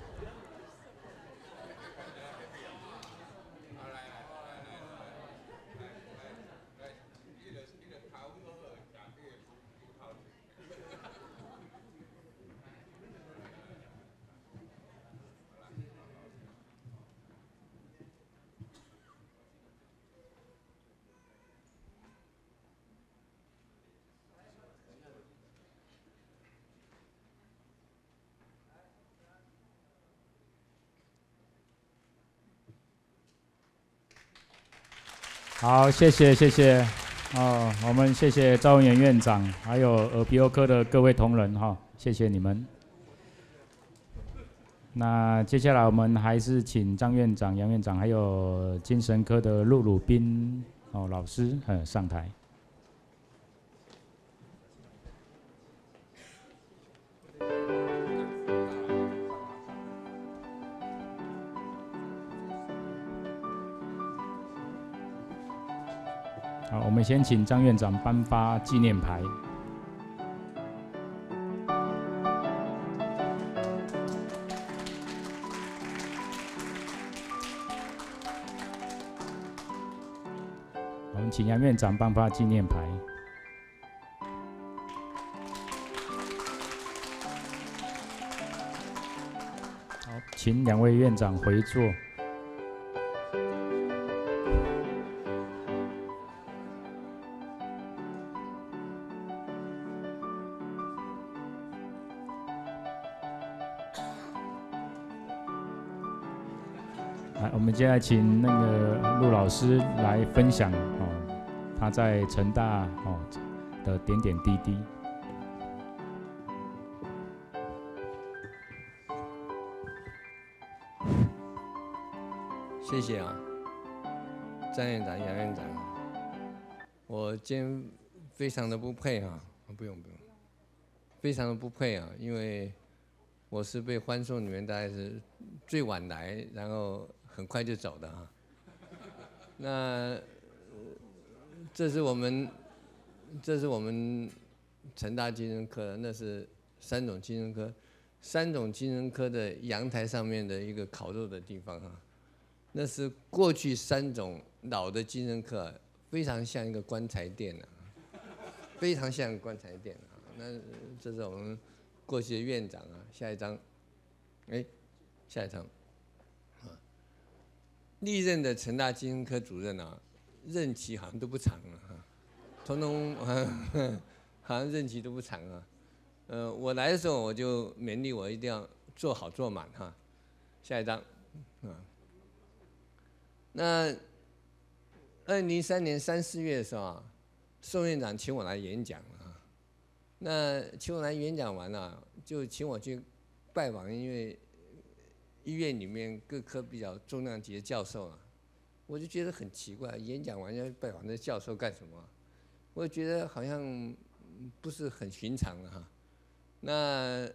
好，谢谢。我们谢谢赵文元院长，还有耳鼻喉科的各位同仁哈，谢谢你们。那接下来我们还是请张院长、杨院长，还有精神科的陆鲁宾老师上台。好，我们先请张院长颁发纪念牌。我们请杨院长颁发纪念牌。好，请2位院长回座。我们接下来请那个陆老师来分享他在成大的点点滴滴。 谢谢啊，张院长、杨院长，我今天非常的不配啊，不用，非常的不配啊，因为我是被欢送里面大概是最晚来，然后很快就走的啊。那这是我们成大精神科，那是3种精神科，3种精神科的阳台上面的一个烤肉的地方啊。那是过去3种老的精神科，非常像一个棺材店啊，非常像棺材店啊。那这是我们过去的院长啊，下一张，下一张，历任的成大精神科主任啊，任期好像都不长了哈，统统好像任期都不长啊。我来的时候我就勉励我一定要做好做满哈。下一张，那2003年3、4月的时候啊，宋院长请我来演讲啊。那请我来演讲完了，就请我去拜访，因为医院里面各科比较重量级的教授啊， 我就觉得很奇怪，演讲完要拜访那教授干什么？我觉得好像不是很寻常的哈。那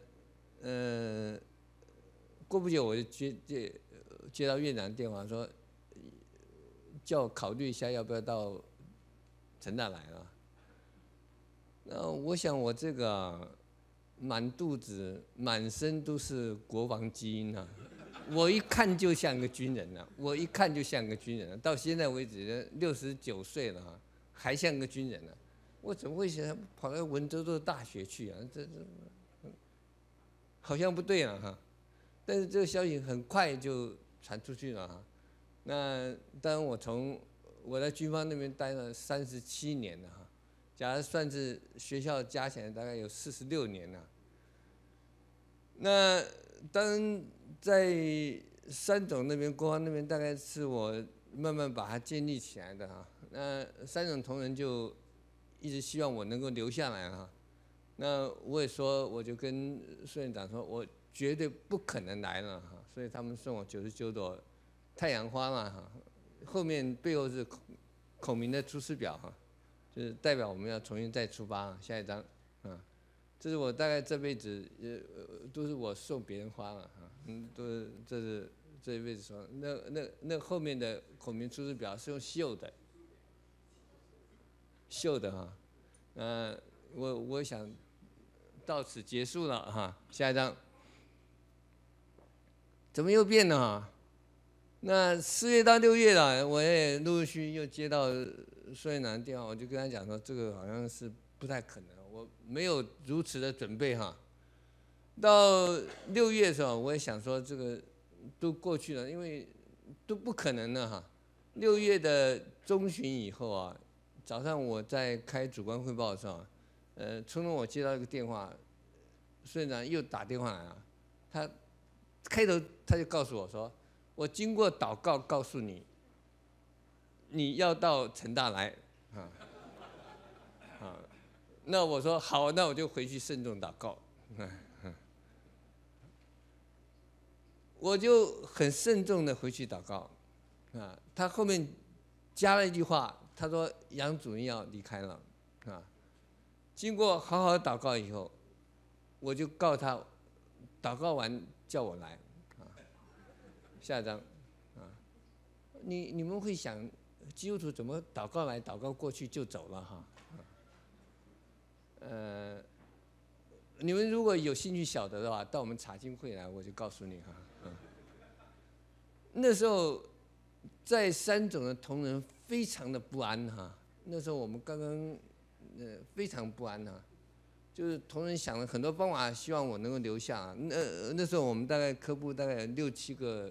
过不久我就接到院长电话说，叫我考虑一下要不要到成大来了。那我想我这个啊满肚子满身都是国防基因啊，我一看就像个军人啊，我一看就像个军人啊，到现在为止69岁了哈，还像个军人呢、我怎么会想跑到文绉绉的大学去啊？这好像不对了哈。但是这个消息很快就传出去了哈。那当然我在军方那边待了37年了哈。假如算是学校加起来，大概有46年了。那当然在三总那边、国防那边，大概是我慢慢把它建立起来的哈。那三总同仁就一直希望我能够留下来哈。那我也说，我就跟孙院长说，我绝对不可能来了哈。所以他们送我99朵太阳花嘛哈。后面背后是孔明的出师表哈。就是代表我们要重新再出发，下一章，啊，这是我大概这辈子都是我送别人花了啊，都是这一辈子送。那后面的孔明出师表是用绣的哈，我想到此结束了哈，下一章，怎么又变了哈？那4月到6月了，我也陆续又接到孙院长的电话，我就跟他讲说，这个好像是不太可能，我没有如此的准备哈。到6月的时候，我也想说这个都过去了，因为都不可能了哈。6月的中旬以后啊，早上我在开主观汇报的时候，从中我接到一个电话，孙院长又打电话来了，他开头他就告诉我说，我经过祷告告诉你，你要到成大来，那我说好，那我就回去慎重祷告，我就很慎重的回去祷告，他后面加了一句话，他说杨主任要离开了，经过好好祷告以后，我就告诉他，祷告完叫我来。下一章，你们会想，基督徒怎么祷告来祷告过去就走了哈？你们如果有兴趣晓得的话，到我们查经会来，我就告诉你哈。那时候在三总的同仁非常的不安哈，那时候我们刚刚非常不安哈。就是同仁想了很多方法，希望我能够留下。那时候我们大概科部大概6、7个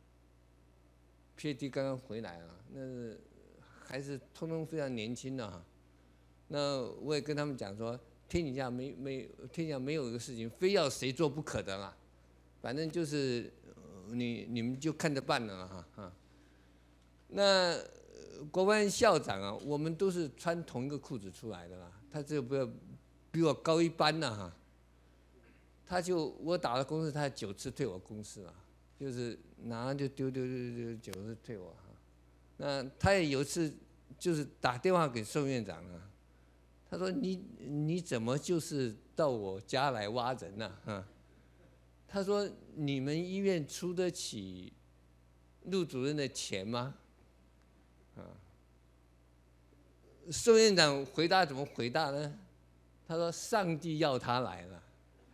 PhD 刚刚回来啊，那还是通通非常年轻的哈。那我也跟他们讲说，天下没有一个事情非要谁做不可的啦，反正就是你们就看着办了哈。那国防院校长啊，我们都是穿同一个裤子出来的啦，他这个不要比我高一班呐哈。我打了公司，他9次退我公司了。就是拿就丢9次退我哈，那他也有一次就是打电话给宋院长啊，他说你怎么就是到我家来挖人呢？他说你们医院出得起陆主任的钱吗？宋院长回答怎么回答呢？他说上帝要他来了。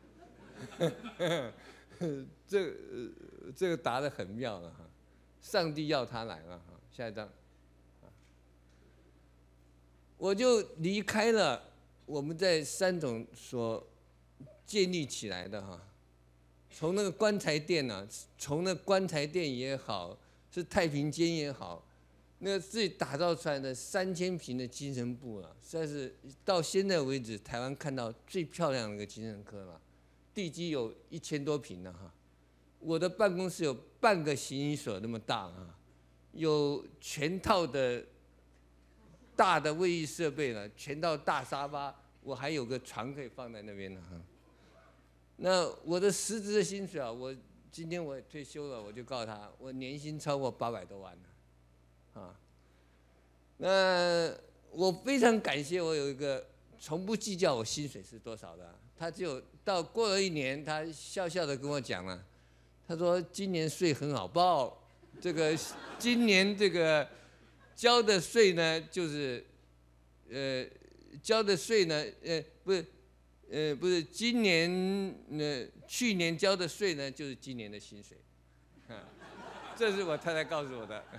这个答得很妙了哈，上帝要他来了哈。下一章，我就离开了我们在三总所建立起来的哈，从那个棺材店呐，从那棺材店也好，是太平间也好，那个自己打造出来的3000平的精神部啊，实在是到现在为止台湾看到最漂亮的一个精神科了，地基有1000多平了哈。我的办公室有半个行医所那么大啊，有全套的大的卫浴设备了，全套大沙发，我还有个床可以放在那边呢哈。那我的实质的薪水啊，今天我也退休了，我就告诉他，我年薪超过800多万了， 啊。那我非常感谢我有一个从不计较我薪水是多少的，他只有到过了1年，他笑笑的跟我讲了，他说今年税很好报，这个今年这个交的税呢，就是交的税呢，不是今年去年交的税呢，就是今年的薪水，这是我太太告诉我的，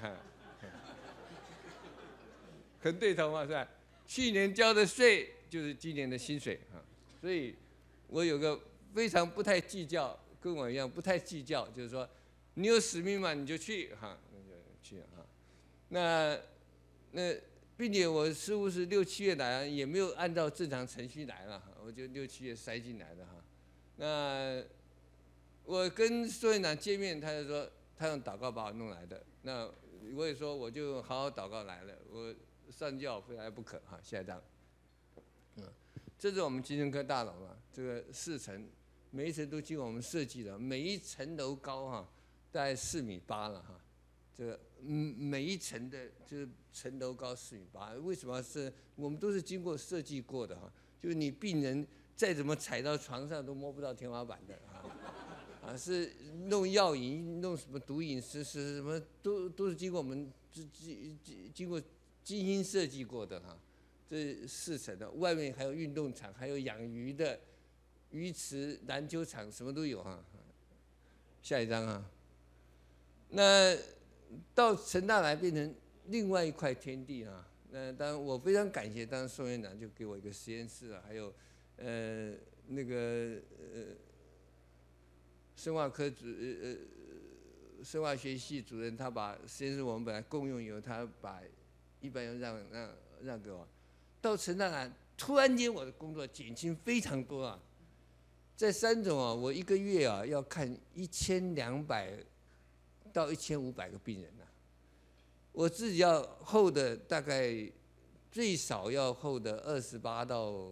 很对头嘛，是吧？去年交的税就是今年的薪水啊，所以我有个非常不太计较，跟我一样不太计较，就是说你有使命嘛，你就去哈，那就去哈。那并且我似乎是6、7月来，也没有按照正常程序来了，我就6、7月塞进来的哈。那我跟苏院长见面，他就说他用祷告把我弄来的。那我也说我就好好祷告来了，我上教非来不可哈。下一张，这是我们精神科大楼嘛，这个4层，每一层都经过我们设计的，每一层楼高哈，大概4.8米了哈。这个每一层的就是层楼高4.8米，为什么是？我们都是经过设计过的哈，就是你病人再怎么踩到床上都摸不到天花板的啊，是弄药引、弄什么毒瘾是什么都是经过我们经过精心设计过的哈。这4层的，外面还有运动场，还有养鱼的鱼池、篮球场，什么都有哈。下一张啊，那到成大来变成另外一块天地啊。那当然我非常感谢，当时宋院长就给我一个实验室啊，还有生化科生化学系主任，他把实验室我们本来共用以后，他把一般人让给我。到成大来，突然间我的工作减轻非常多啊。在3种啊，我1个月啊要看1200到1500个病人啊，我自己要hold的大概最少要hold的25到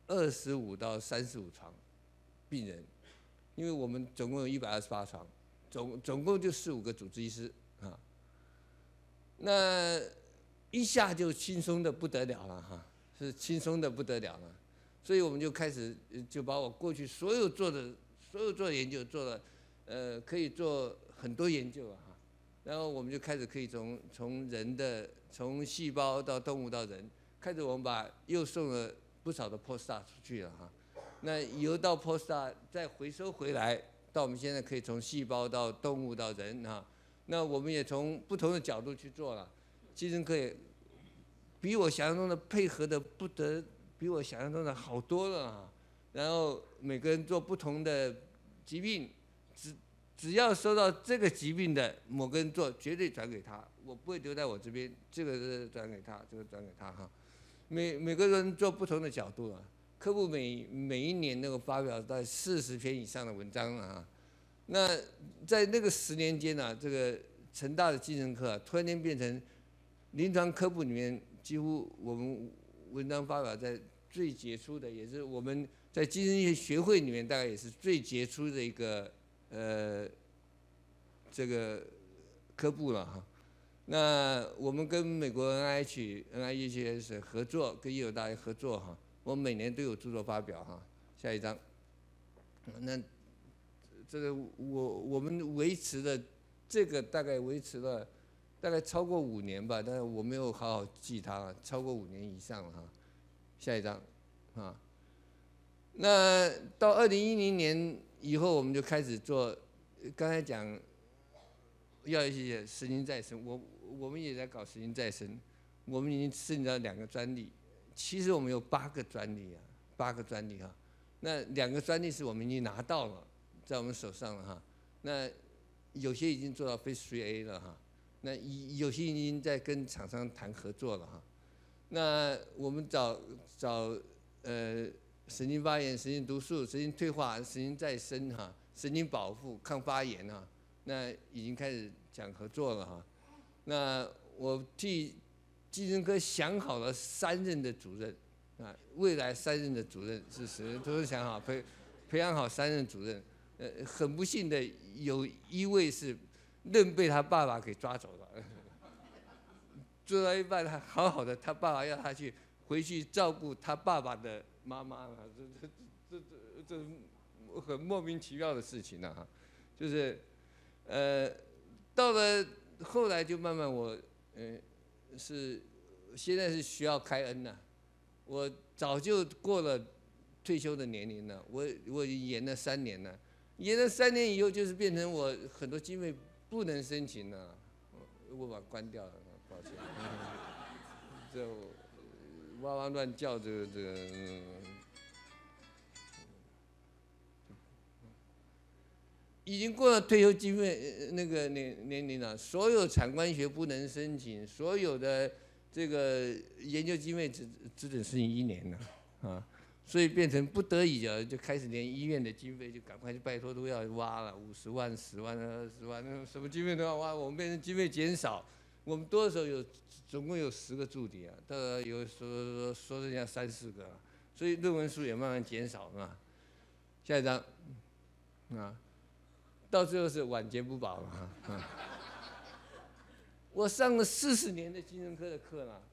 35床病人，因为我们总共有128床，总共就4、5个主治医师啊，那一下就轻松的不得了了哈，是轻松的不得了了，所以我们就开始就把我过去所有做的研究做了，可以做很多研究啊，然后我们就开始可以从细胞到动物到人，开始我们又送了不少的 postdoc 出去了哈，那以后到 postdoc 再回收回来，到我们现在可以从细胞到动物到人哈，那我们也从不同的角度去做了，精神科也比我想象中的配合的比我想象中的好多了哈，然后每个人做不同的疾病，只要收到这个疾病的某个人做，绝对转给他，我不会留在我这边，这个是转给他，这个转给他哈。每个人做不同的角度啊，科部每一年那个发表在40篇以上的文章啊。那在那个10年间啊，这个成大的精神科啊，突然间变成临床科部里面几乎我们文章发表在最杰出的，也是我们在精神医学学会里面大概也是最杰出的一个这个科部了哈。那我们跟美国 NIH 合作，跟耶鲁大学合作哈，我们每年都有著作发表哈。下一张，那这个我们维持的这个大概维持了大概超过5年吧，但是我没有好好记它，超过5年以上了哈。下一张啊，那到2010年以后，我们就开始做，刚才讲要一些实行再生，我们也在搞实行再生，我们已经申请到2个专利，其实我们有8个专利啊，8个专利哈，那2个专利是我们已经拿到了，在我们手上了哈，那有些已经做到 Phase 3A 了哈，那有些已经在跟厂商谈合作了哈，那我们找神经发炎、神经毒素、神经退化、神经再生哈、神经保护、抗发炎哈，那已经开始讲合作了哈。那我替精神科想好了3任的主任啊，未来3任的主任是谁都是想好培养好3任主任。很不幸的有1位是被他爸爸给抓走了， 做到一半，他好好的，他爸爸要他去回去照顾他爸爸的妈妈啊，这很莫名其妙的事情啊，就是到了后来就慢慢我现在是需要开恩了，我早就过了退休的年龄了，我已经延了3年了，延了3年以后就是变成我很多经费不能申请了，我把它关掉了，抱歉，这哇哇乱叫这个。已经过了退休经费那个年龄了，所有产官学不能申请，所有的这个研究经费只能申请1年了啊，所以变成不得已啊，就开始连医院的经费就赶快去拜托都要挖了，50万、10万、20万，什么经费都要挖，我们变成经费减少，我们多的时候总共有10个助理啊，到了有说剩下3、4个，所以论文数也慢慢减少啊。下一张啊。到最后是晚节不保了我上了40年的精神科的课了，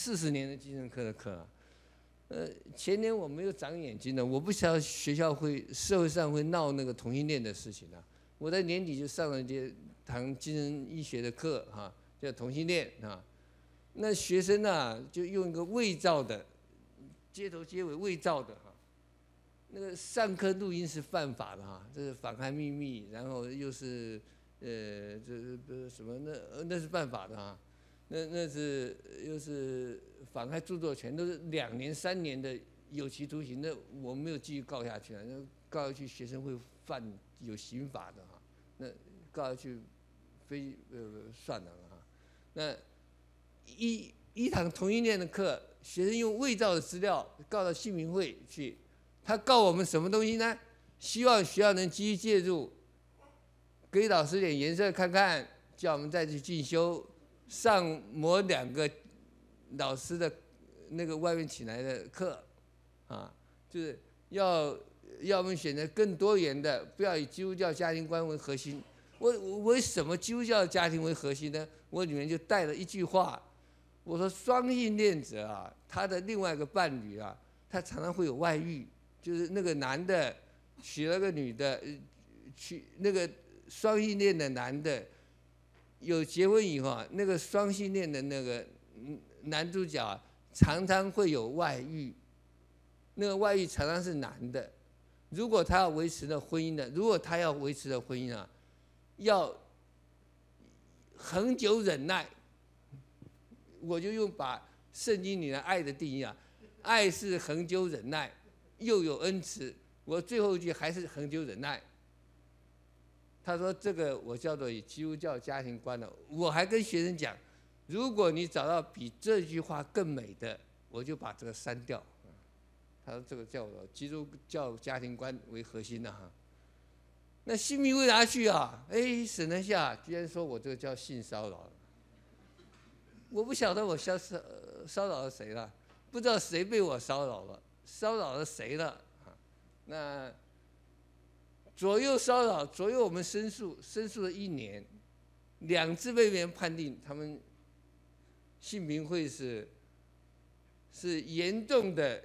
前年我没有长眼睛了，我不晓得社会上会闹那个同性恋的事情啊。我在年底就上了一堂精神医学的课哈，叫同性恋啊。那学生啊就用一个伪造的，街头街尾伪造的。那个上课录音是犯法的哈，这是妨害秘密，然后又是这什么那是犯法的哈，那是又是妨害著作权，都是2年3年的有期徒刑，那我没有继续告下去了，那告下去学生会犯有刑法的哈，那告下去算了哈，那一堂同性恋的课，学生用伪造的资料告到信民会去。他告我们什么东西呢？希望学校能积极介入，给老师点颜色看看，叫我们再去进修，上某2个老师的那个外面请来的课，啊，就是要我们选择更多元的，不要以基督教家庭观为核心。我为什么基督教家庭为核心呢？我里面就带了一句话，我说双性恋者啊，他的另外一个伴侣啊，他常常会有外遇。就是那个男的娶了个女的，那个双性恋的男的有结婚以后啊，那个双性恋的那个男主角啊，常常会有外遇，那个外遇常常是男的。如果他要维持的婚姻啊，要恒久忍耐。我就用把圣经里的爱的定义啊，爱是恒久忍耐。又有恩慈，我最后一句还是恒久忍耐。他说这个我叫做以基督教家庭观的，我还跟学生讲，如果你找到比这句话更美的，我就把这个删掉。他说这个叫我基督教家庭观为核心的哈。那新民会拿去啊，审了下，居然说我这个叫性骚扰，我不晓得我骚扰了谁了，不知道谁被我骚扰了。骚扰了谁了？那左右骚扰，左右我们申诉了1年，2次被别人判定他们性平会是严重的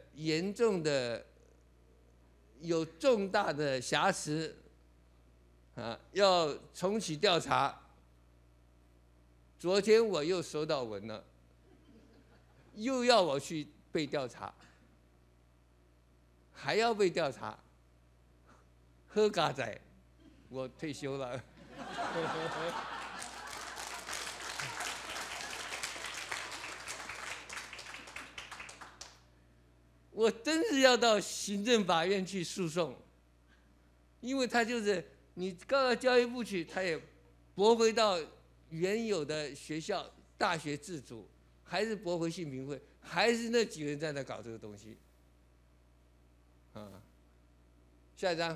有重大的瑕疵啊，要重启调查。昨天我又收到文了，又要我去被调查。还要被调查，喝嘎仔，我退休了。我真是要到行政法院去诉讼，因为他就是你告到教育部去，他也驳回到原有的学校、大学自主，还是驳回性平会，还是那几个人在那搞这个东西。下一张，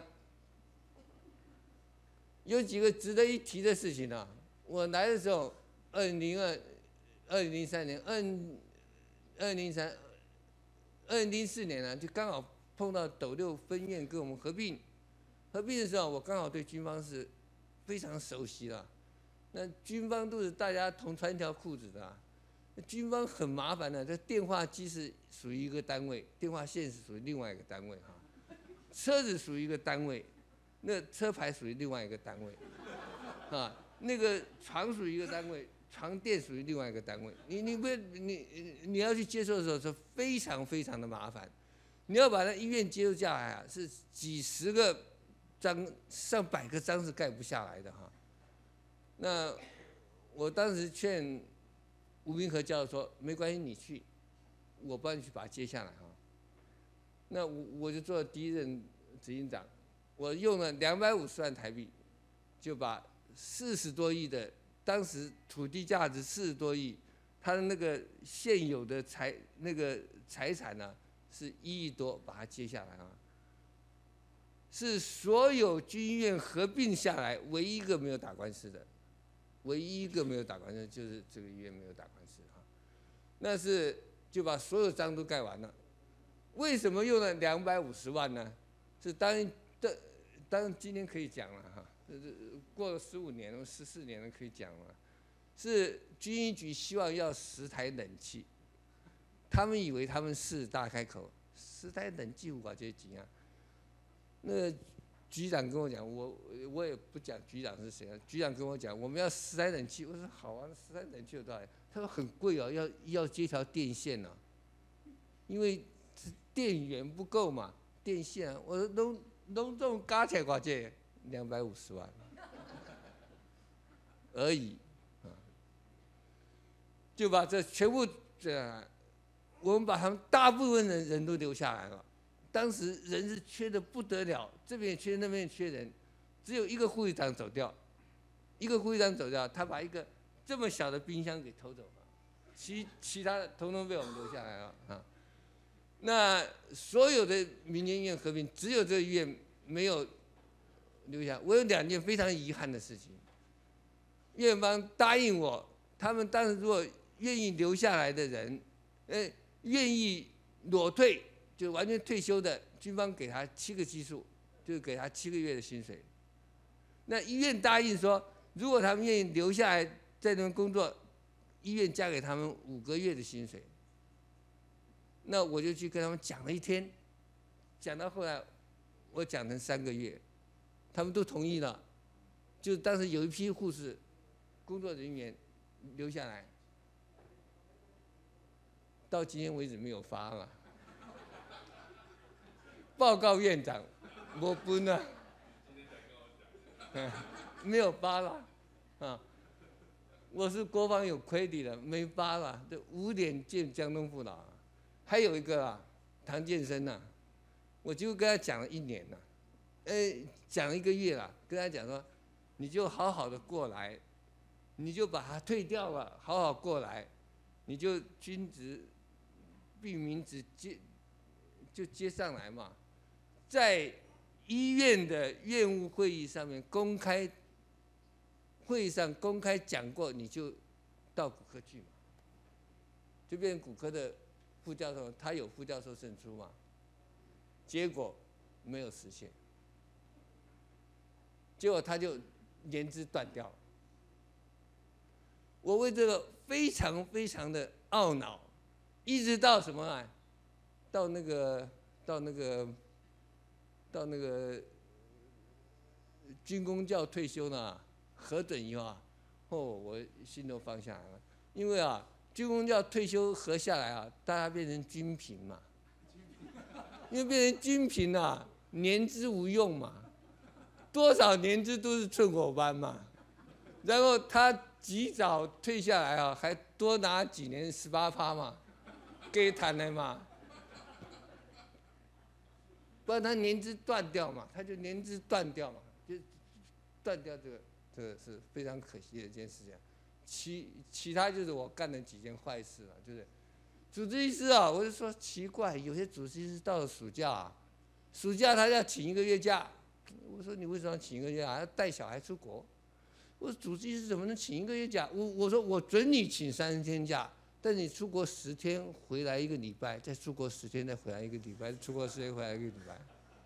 有几个值得一提的事情啊。我来的时候，2003年，2004年呢，就刚好碰到斗六分院跟我们合并。合并的时候，我刚好对军方是非常熟悉了。那军方都是大家同穿一条裤子的， 军方很麻烦的，这电话机是属于一个单位，电话线是属于另外一个单位哈，车子属于一个单位，那车牌属于另外一个单位，啊，那个床属于一个单位，床垫属于另外一个单位。你要去接受的时候是非常非常的麻烦，你要把那医院接受下来啊，是几十个章、上百个章是盖不下来的哈。那我当时劝吴明和教授说，没关系，你去，我帮你去把它接下来哈。那我就做了第一任执行长，我用了250万台币，就把40多亿的当时土地价值40多亿，它的那个现有的财产呢、是1亿多，把它接下来啊，是所有军医院合并下来唯一一个没有打官司的，唯一一个没有打官司就是这个医院没有打官司哈，那是就把所有章都盖完了。为什么用了250万呢？是当然今天可以讲了哈，过了15年了，14年了可以讲了，是军医局希望要10台冷气，他们以为他们势大开口，10台冷气有多少钱啊？那局长跟我讲，我也不讲局长是谁啊，局长跟我讲我们要10台冷气，我说好啊，10台冷气有多少钱？他说很贵哦，要接条电线呢、啊，因为电源不够嘛，电线、啊，我说拢这种加起来多少钱？250万而已，啊，就把这全部这样，我们把他们大部分的人都留下来了。当时人是缺的不得了，这边也缺，那边也缺人，只有一个护士长走掉，他把一个这么小的冰箱给偷走了，其他的统统被我们留下来了啊。那所有的民间医院合并，只有这个医院没有留下。我有2件非常遗憾的事情，院方答应我，他们当时如果愿意留下来的人，愿意裸退。就完全退休的，军方给他7个基数，就给他7个月的薪水。那医院答应说，如果他们愿意留下来在那边工作，医院加给他们5个月的薪水。那我就去跟他们讲了1天，讲到后来我讲成3个月，他们都同意了。就当时有一批护士工作人员留下来，到今天为止没有发了。报告院长，我不呢，没有发了，啊，我是国防有亏的了，没发了，这5点见江东父老，还有一个啊，唐建生呐，我就跟他讲了1年了，讲了1个月了，跟他讲说，你就好好的过来，你就把他退掉了，好好过来，你就军职、并民职接上来嘛。在医院的院务会议上面会议上公开讲过，你就到骨科去嘛，就变成骨科的副教授，他有副教授证书嘛，结果没有实现，结果他就年资断掉了。我为这个非常非常的懊恼，一直到什么啊？到那个军公教退休呢，核准以后啊，我心都放下来了。因为啊，军公教退休核下来啊，大家变成军贫嘛，因为变成军贫啊，年资无用嘛，多少年资都是寸火般嘛。然后他及早退下来啊，还多拿几年18%嘛，给谈来嘛。不然他年资断掉嘛，他就年资断掉嘛，就断掉这个是非常可惜的一件事情。其他就是我干了几件坏事了，就是主治医师啊，我就说奇怪，有些主治医师到了暑假他要请1个月假，我说你为什么要请1个月啊？要带小孩出国。我说主治医师怎么能请1个月假？我说我准你请30天假。但你出国10天回来1个礼拜，再出国10天再回来1个礼拜，出国10天回来1个礼拜，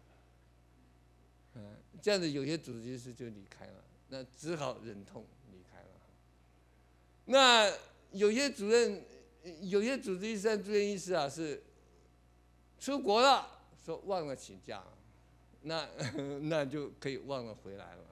这样子有些主治医师就离开了，那只好忍痛离开了。那有些主任有些主治医生、住院医师啊是出国了，说忘了请假，那就可以忘了回来了。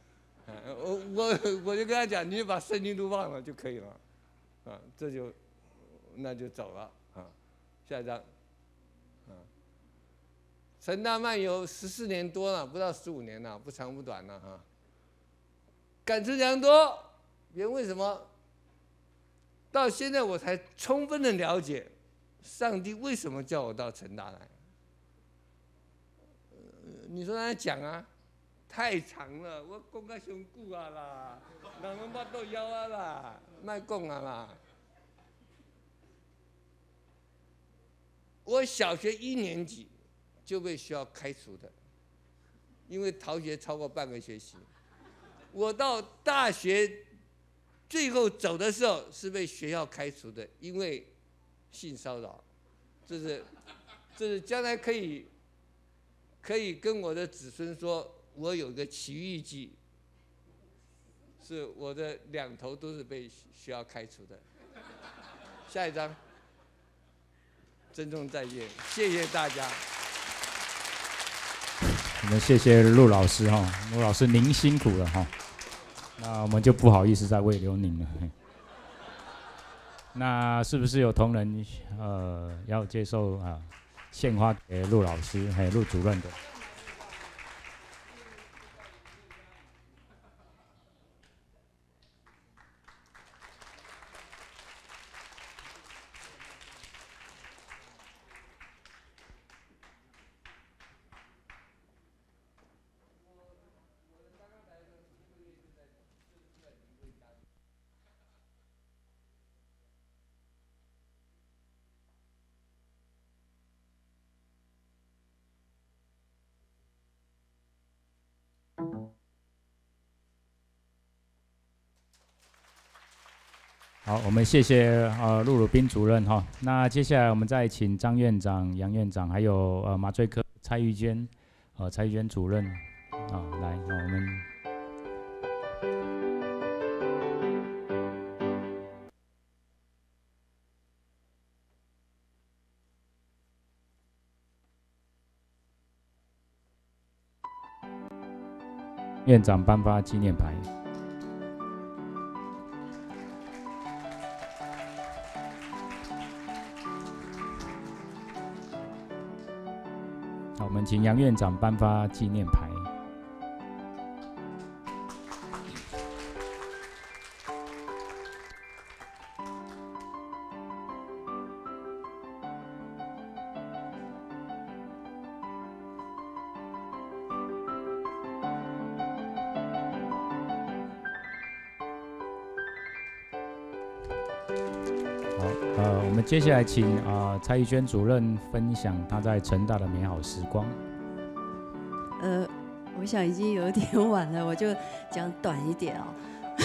我就跟他讲，你就把圣经都忘了就可以了，啊，那就走了啊。下一张，啊，成大漫游14年多了，不到15年了，不长不短了哈。感触良多，别问为什么，到现在我才充分的了解，上帝为什么叫我到成大来。你说让他讲啊？太长了，我讲到上久啊啦，人拢巴肚枵啊啦，莫讲啊啦。我小学1年级就被学校开除的，因为逃学超过半个学期。我到大学最后走的时候是被学校开除的，因为性骚扰。这是将来可以跟我的子孙说。我有个奇遇记，是我的2头都是被学校开除的。下一张，珍重再见，谢谢大家。 我们谢谢陆老师哈，陆老师您辛苦了哈，那我们就不好意思再慰留您了。那是不是有同仁要接受献花给陆老师还有陆主任的？好，我们谢谢陆鲁宾主任哈。那接下来我们再请张院长、杨院长，还有麻醉科蔡玉娟主任来，我们院长颁发纪念牌。好，我们请杨院长颁发纪念牌。我们接下来请蔡玉娟主任分享她在成大的美好时光。 我想已经有点晚了，我就讲短一点哦。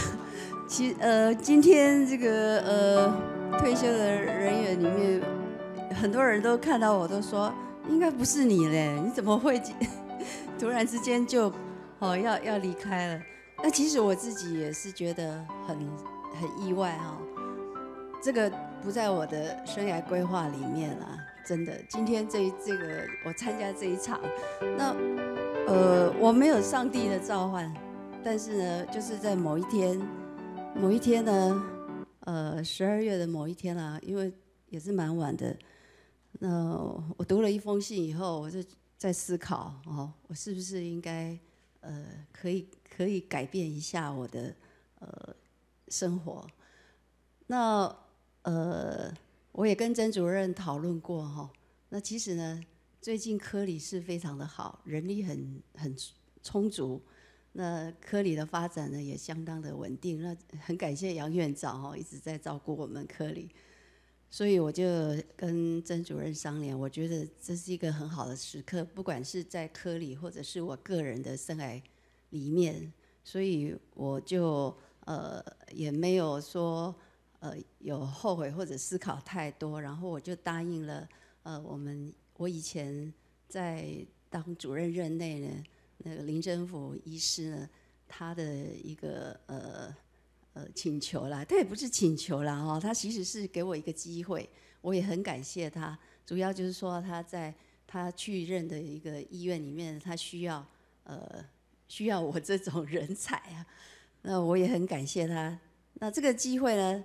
今天这个退休的人员里面，很多人都看到我都说，应该不是你嘞，你怎么会突然之间就要离开了？那其实我自己也是觉得很意外哈，这个不在我的生涯规划里面啦，真的。今天这个我参加这一场，那我没有上帝的召唤，但是呢，就是在某一天呢，12月的某一天啦，因为也是蛮晚的，那我读了一封信以后，我就在思考我是不是应该可以改变一下我的生活。那我也跟曾主任讨论过哈。那其实呢，最近科里是非常的好，人力很充足。那科里的发展呢也相当的稳定。那很感谢杨院长一直在照顾我们科里。所以我就跟曾主任商量，我觉得这是一个很好的时刻，不管是在科里或者是我个人的生涯里面，所以我就也没有说有后悔或者思考太多，然后我就答应了我以前在当主任任内呢，那个林真甫医师呢，他的一个请求啦，他也不是请求啦哈，他其实是给我一个机会，我也很感谢他。主要就是说他在他去任的一个医院里面，他需要我这种人才啊，那我也很感谢他。那这个机会呢，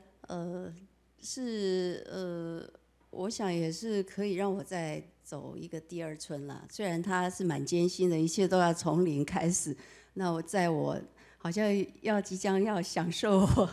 我想也是可以让我再走一个第二春啦。虽然它是蛮艰辛的，一切都要从零开始。那我好像即将要享受我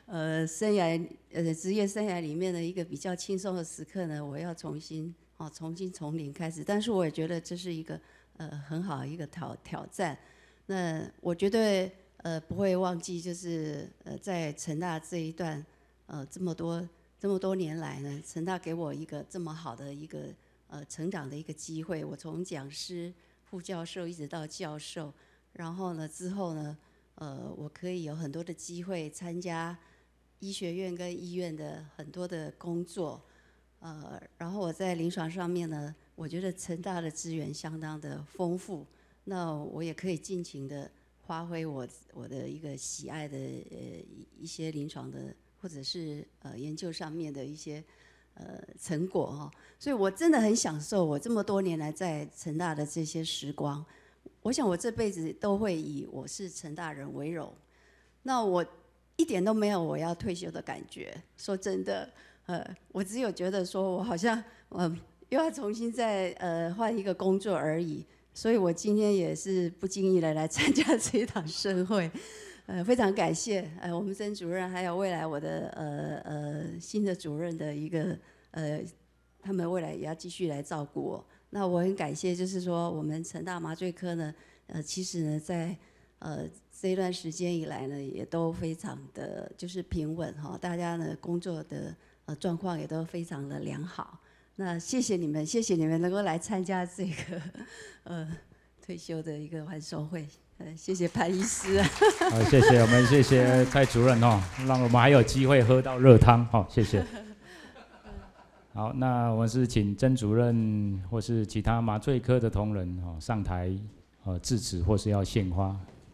职业生涯里面的一个比较轻松的时刻呢，我要重新从零开始。但是我也觉得这是一个很好的一个挑战。那我绝对不会忘记，就是在成大这一段这么多年来呢，成大给我一个这么好的一个成长的一个机会。我从讲师、副教授一直到教授。然后呢，之后呢，我可以有很多的机会参加医学院跟医院的很多的工作，然后我在临床上面呢，我觉得成大的资源相当的丰富，那我也可以尽情的发挥我的一个喜爱的一些临床的或者是研究上面的一些成果哈，所以我真的很享受我这么多年来在成大的这些时光。我想我这辈子都会以我是成大人为荣。那我一点都没有我要退休的感觉。说真的，我只有觉得说我好像又要重新再换一个工作而已。所以我今天也是不经意的来参加这一场盛会，非常感谢我们曾主任还有未来我的新的主任的一个他们未来也要继续来照顾我。那我很感谢，就是说我们成大麻醉科呢，其实呢在这一段时间以来呢，也都非常的就是平稳哈，大家呢工作的状况也都非常的良好。那谢谢你们，谢谢你们能够来参加这个退休的一个欢送会，谢谢潘医师啊。 好，谢谢我们，谢谢蔡主任哦，让我们还有机会喝到热汤，好，谢谢。好，那我们是请曾主任或是其他麻醉科的同仁上台致辞或是要献花。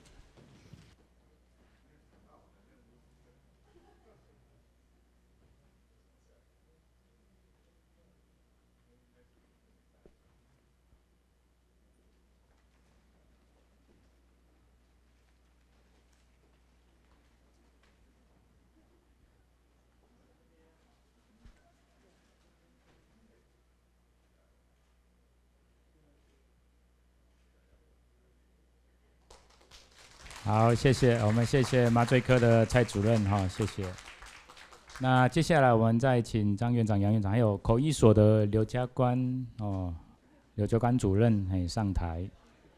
好，谢谢我们，谢谢麻醉科的蔡主任哈，谢谢。那接下来我们再请张院长、杨院长，还有口医所的刘家官刘家官主任上台。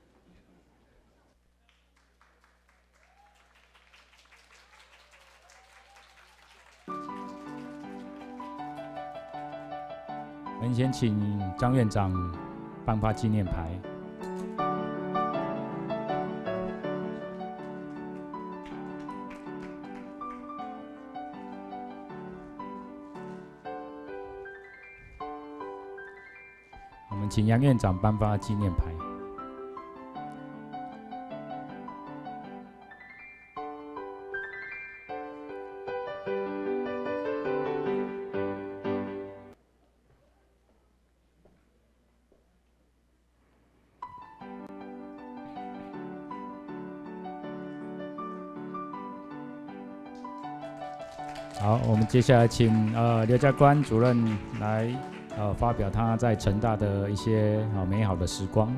我们先请张院长颁发纪念牌。我们请杨院长颁发纪念牌。好，我们接下来请刘家官主任来发表他在成大的一些美好的时光。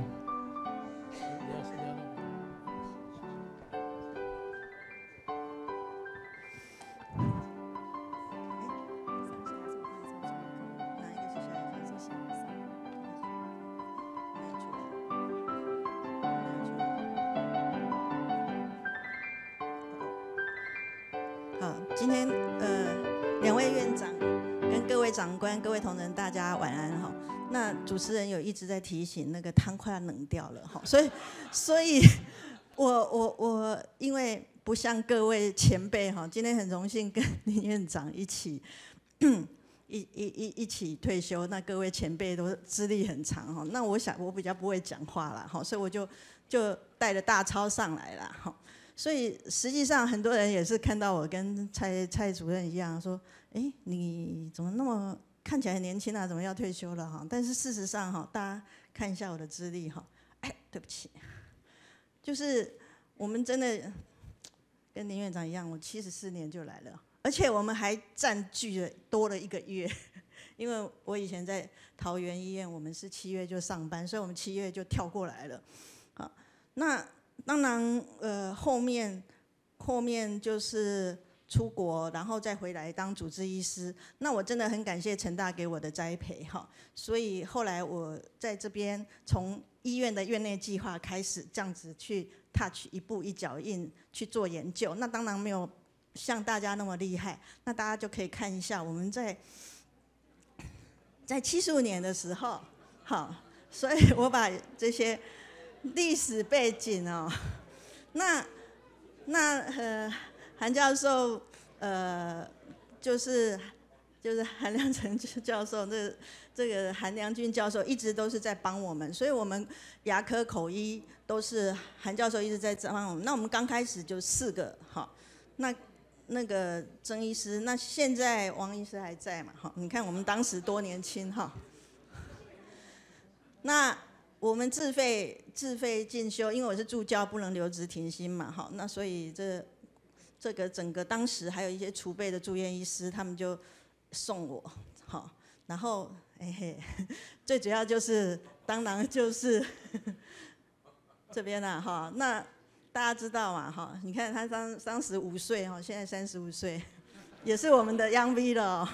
好，今天两位院长跟各位长官、各位同仁，大家晚安哈。那主持人有一直在提醒那个汤快要冷掉了哈，所以我因为不像各位前辈哈，今天很荣幸跟林院长一起一起退休，那各位前辈都资历很长哈。那我想我比较不会讲话啦哈，所以我就带着大钞上来了哈。 所以实际上很多人也是看到我跟蔡主任一样，说，哎，你怎么那么看起来很年轻啊？怎么要退休了哈？但是事实上哈，大家看一下我的资历哈，哎，对不起，就是我们真的跟林院长一样，我74年就来了，而且我们还占据了多了1个月。因为我以前在桃园医院，我们是7月就上班，所以我们7月就跳过来了。好，那当然，后面就是出国，然后再回来当主治医师。那我真的很感谢成大给我的栽培哈，所以后来我在这边从医院的院内计划开始，这样子去 touch 一步一脚印去做研究。那当然没有像大家那么厉害，那大家就可以看一下我们在75年的时候，好，所以我把这些历史背景哦，韩教授，就是韩良成教授，这个韩良君教授一直都是在帮我们，所以我们牙科口医都是韩教授一直在帮我们。那我们刚开始就4个，好，那个曾医师，那现在王医师还在嘛？哈，你看我们当时多年轻哈。那我们自费进修，因为我是助教，不能留职停薪嘛，哈。那所以这个整个当时还有一些储备的住院医师，他们就送我，好，然后最主要就是当然就是这边啦，哈，那。大家知道嘛？哈，你看他当时5岁哈，现在35岁，也是我们的 Young V 了哦。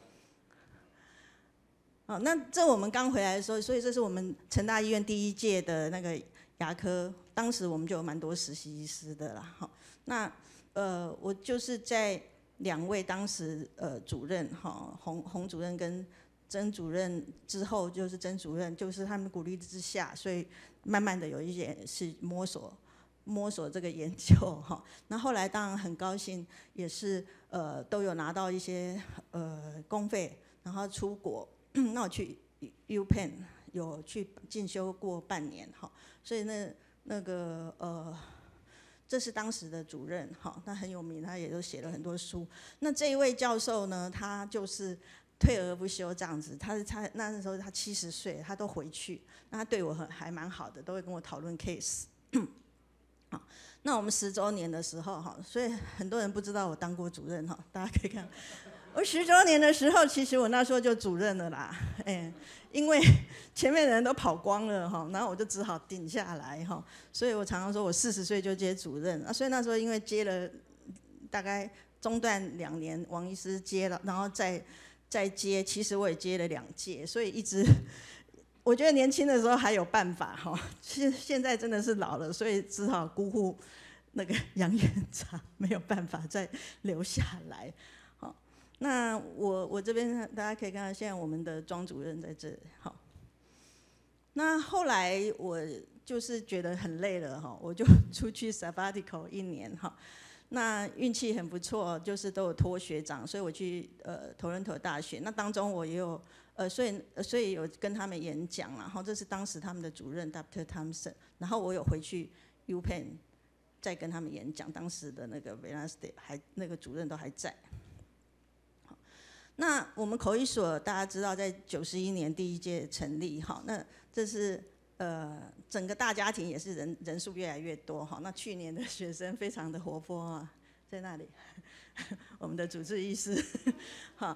好，那这我们刚回来的时候，所以这是我们成大医院第1届的那个牙科，当时我们就有蛮多实习医师的啦。好，那我就是在2位当时主任哈，洪主任跟曾主任之后，就是曾主任，就是他们鼓励之下，所以慢慢的有一点是摸索这个研究哈，那后来当然很高兴，也是都有拿到一些公费，然后出国，那我去 UPenn 有去进修过半年哈，所以那个这是当时的主任哈，那很有名，他也都写了很多书。那这一位教授呢，他就是退而不休这样子，他那时候他70岁，他都回去，那他对我还蛮好的，都会跟我讨论 case。好，那我们10周年的时候哈，所以很多人不知道我当过主任哈，大家可以看，我10周年的时候，其实我那时候就主任了啦，因为前面的人都跑光了哈，然后我就只好顶下来哈，所以我常常说我40岁就接主任啊，所以那时候因为接了大概中断2年，王医师接了，然后再接，其实我也接了2届，所以一直。我觉得年轻的时候还有办法哈，现在真的是老了，所以只好辜负那个杨院长，没有办法再留下来。好，那我这边大家可以看到，现在我们的庄主任在这里。好，那后来我就是觉得很累了哈，我就出去 sabbatical 1年哈。那运气很不错，就是都有托学长，所以我去Toronto大学。那当中我也有所以有跟他们演讲啦，然后这是当时他们的主任 Dr. Thompson， 然后我有回去 UPenn 再跟他们演讲，当时的那个 Velasquez 那个主任都还在。好，那我们口译所大家知道，在91年第1届成立，哈，那这是整个大家庭也是人数越来越多哈。那去年的学生非常的活泼啊，在那里，我们的主治医师，好，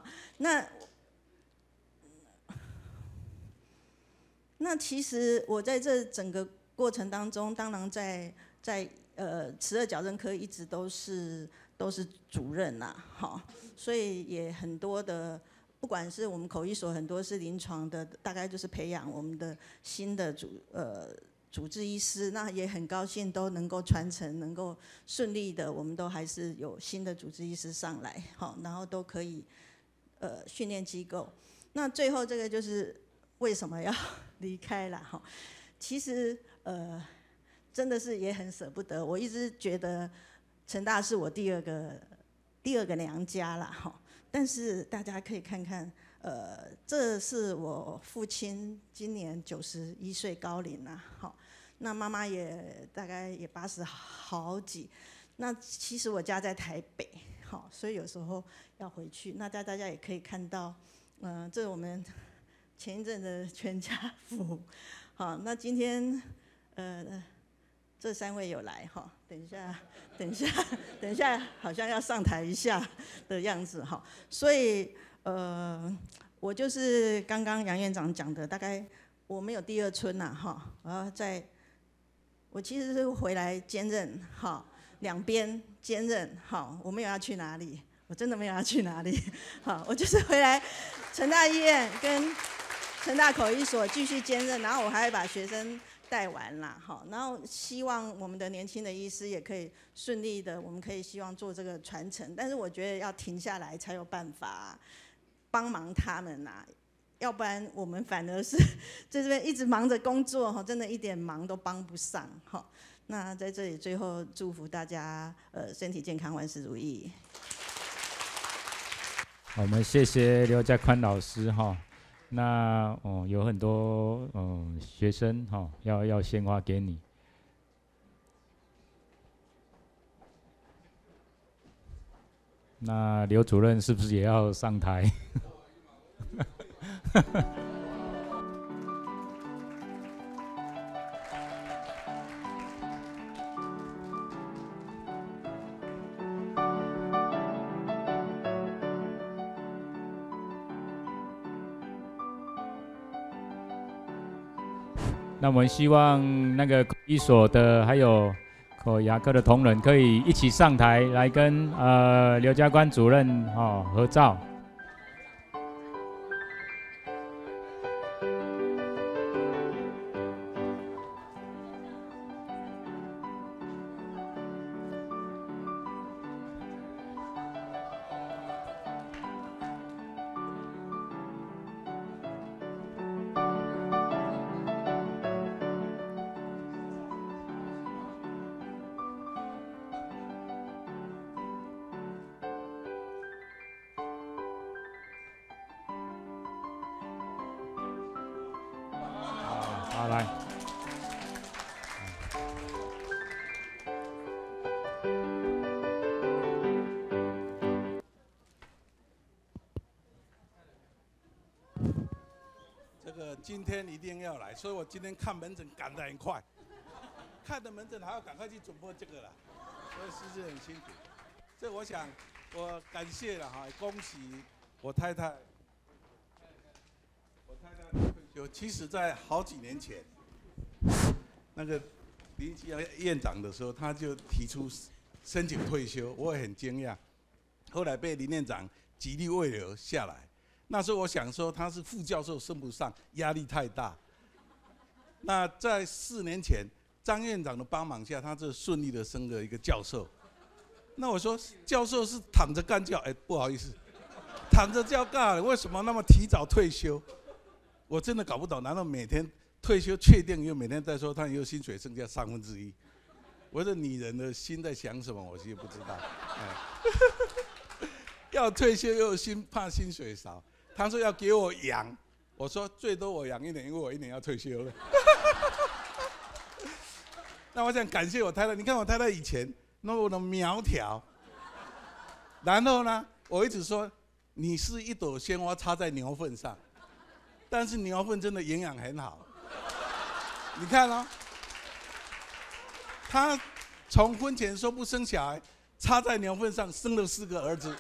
那其实我在这整个过程当中，当然在齿颚矫正科一直都是主任呐，好，所以也很多的。不管是我们口译所很多是临床的，大概就是培养我们的新的主治医师，那也很高兴都能够传承，能够顺利的，我们都还是有新的主治医师上来，好，然后都可以训练机构。那最后这个就是为什么要离开了哈？其实真的是也很舍不得，我一直觉得成大是我第二个娘家啦哈。但是大家可以看看，这是我父亲今年91岁高龄啦，好，那妈妈也大概也80好几， 那其实我家在台北，好，所以有时候要回去。那大家也可以看到，这是我们前一阵的全家福。好，那今天这3位有来哈，等一下，好像要上台一下的样子哈。所以我就是刚刚杨院长讲的，大概我没有第二春呐哈，我其实是回来兼任哈。2边兼任，好，我没有要去哪里，我真的没有要去哪里，好，我就是回来成大医院跟成大口译所继续兼任，然后我还会把学生带完啦，好，然后希望我们的年轻的医师也可以顺利的，我们可以希望做这个传承，但是我觉得要停下来才有办法帮忙他们呐，要不然我们反而是在这边一直忙着工作，真的一点忙都帮不上，哈。那在这里最后祝福大家身体健康，万事如意。 我们谢谢刘家宽老师哈。那有很多学生哈要献花给你。那刘主任是不是也要上台？那我们希望那个口译所的还有口牙科的同仁可以一起上台来跟刘家宽主任合照。好，来。 这个今天一定要来，所以我今天看门诊赶得很快，看的门诊还要赶快去准备这个了，所以师资很辛苦。这我想我感谢了哈，恭喜我太太。其实，在好几年前，那个林奇阳院长的时候，他就提出申请退休，我也很惊讶。后来被林院长极力慰留下来。那时候我想说，他是副教授升不上，压力太大。那在4年前，张院长的帮忙下，他就顺利的升了一个教授。那我说，教授是躺着干教，不好意思，躺着教干了，为什么那么提早退休？我真的搞不懂，难道每天退休确定又每天在说他以后薪水剩下1/3？我说女人的心在想什么，我其实不知道。要退休又怕薪水少，他说要给我养，我说最多我养1年，因为我1年要退休了。那我想感谢我太太，你看我太太以前那么的苗条，然后呢，我一直说你是一朵鲜花插在牛粪上。但是牛粪真的营养很好，你看哦，他从婚前说不生小孩，插在牛粪上生了4个儿子，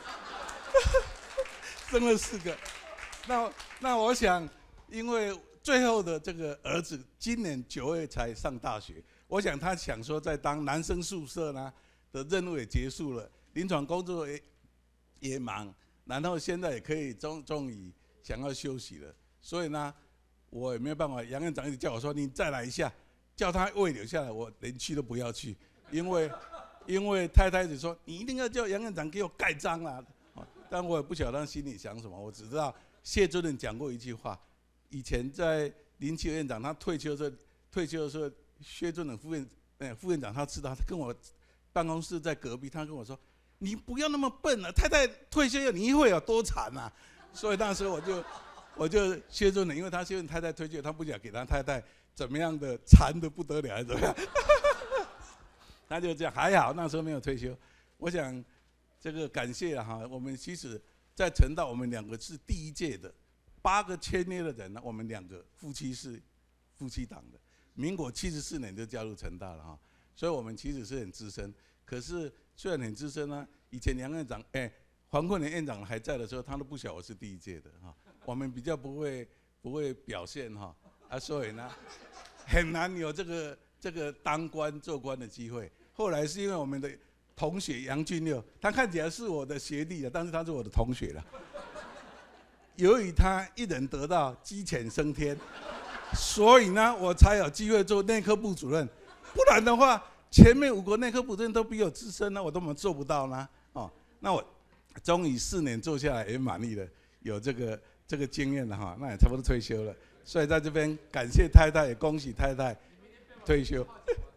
生了4个。那我想，因为最后的这个儿子今年9月才上大学，我想他想说在当男生宿舍呢的任务也结束了，临床工作也忙，然后现在也可以终于想要休息了。所以呢，我也没有办法。杨院长一直叫我说：“你再来一下，叫他慰留下来。”我连去都不要去，因为太太只说你一定要叫杨院长给我盖章啦。但我也不晓得他心里想什么，我只知道谢主任讲过一句话：以前在林奇院长他退休的时候，薛主任副院长他知道，他跟我办公室在隔壁，他跟我说：“你不要那么笨了，太太退休你会有多惨啊！”所以那时候我就薛主任，因为他薛主任太太退休，他不想给他太太怎么样的缠得不得了，还是怎么样？ 他就这样，还好那时候没有退休。我想这个感谢哈，我们其实在成大，我们2个是第1届的8个签约的人呢，我们2个夫妻是夫妻档的，民国74年就加入成大了哈，所以我们其实是很资深。可是虽然很资深呢，以前杨院长黄坤年院长还在的时候，他都不晓得我是第1届的哈，我们比较不会表现哈，所以呢很难有这个当官做官的机会。后来是因为我们的同学杨俊佑，他看起来是我的学弟，但是他是我的同学了。由于他一人得道，鸡犬升天，所以呢，我才有机会做内科部主任。不然的话，前面5个内科部主任都比我资深呢，我都做不到呢。哦，那我终于4年做下来也满意了，有这个经验了哈，那也差不多退休了。所以在这边感谢太太，也恭喜太太退休。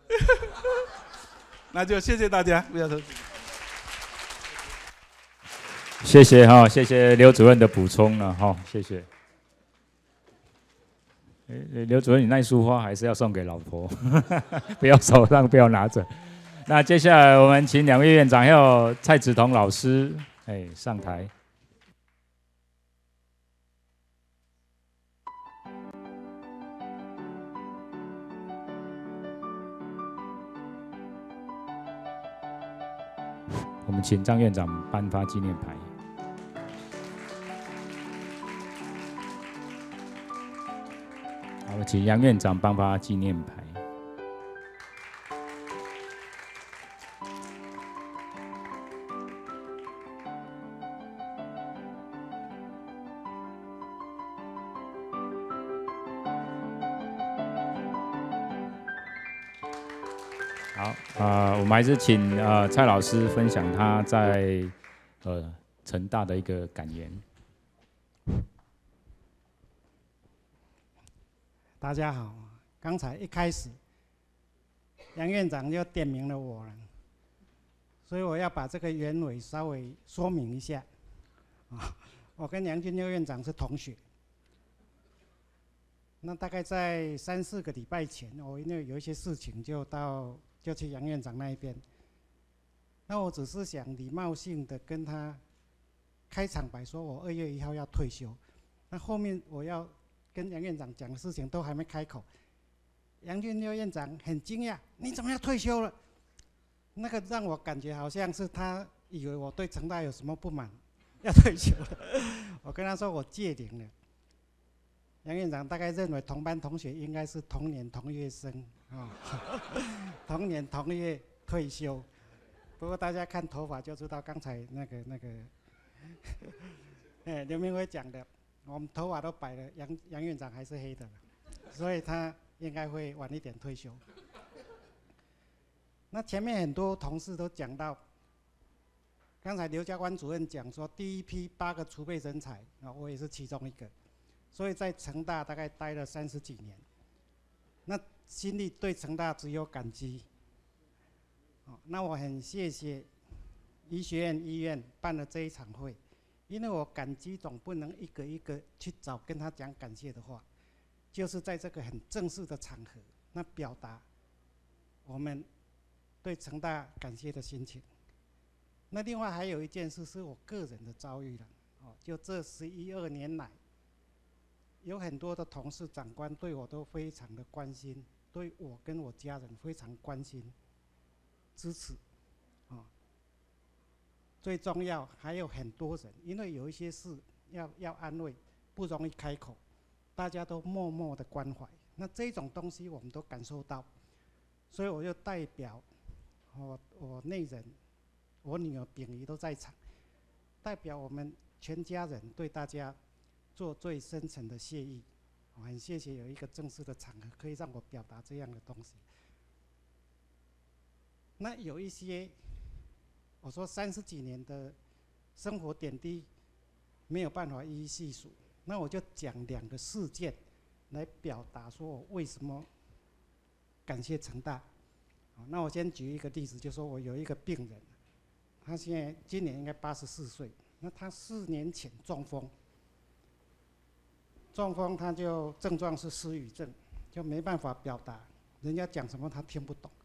那就谢谢大家，不要客气。 谢谢哈，谢谢刘主任的补充了哈，谢谢。刘主任，你那束花还是要送给老婆，不要手上不要拿着。那接下来我们请2位院长还有蔡子彤老师，上台。我们请张院长颁发纪念牌。好，请杨院长颁发纪念牌。好，我们还是请蔡老师分享他在成大的一个感言。 大家好，刚才一开始杨院长就点名了我了，所以我要把这个原委稍微说明一下。我跟杨俊佑院长是同学，那大概在3、4个礼拜前，我因为有一些事情就去杨院长那一边。那我只是想礼貌性的跟他开场白，说我2月1号要退休。那后面我要跟杨院长讲的事情都还没开口，杨俊佑院长很惊讶，你怎么要退休了？那个让我感觉好像是他以为我对成大有什么不满，要退休了。我跟他说我届龄了。杨院长大概认为同班同学应该是同年同月生啊，同年同月退休。不过大家看头发就知道，刚才那个刘明辉讲的，我们头发都白了，杨院长还是黑的，所以他应该会晚一点退休。那前面很多同事都讲到，刚才刘家官主任讲说，第一批8个储备人才啊，我也是其中一个。所以在成大大概待了30几年，那心里对成大只有感激。那我很谢谢医学院医院办了这一场会，因为我感激总不能一个一个去找跟他讲感谢的话，就是在这个很正式的场合，那表达我们对成大感谢的心情。那另外还有一件事是我个人的遭遇了，就这11、12年来。有很多的同事长官对我都非常的关心，对我跟我家人非常关心、支持，最重要还有很多人，因为有一些事要安慰，不容易开口，大家都默默的关怀。那这种东西我们都感受到，所以我就代表我内人，我女儿秉仪都在场，代表我们全家人对大家做最深层的谢意。我很谢谢有一个正式的场合可以让我表达这样的东西。那有一些我说30几年的生活点滴没有办法一一细数，那我就讲2个事件来表达说我为什么感谢成大。那我先举一个例子，就说我有一个病人，他今年应该84岁，那他4年前中风。中风，他就症状是失语症，就没办法表达，人家讲什么他听不懂。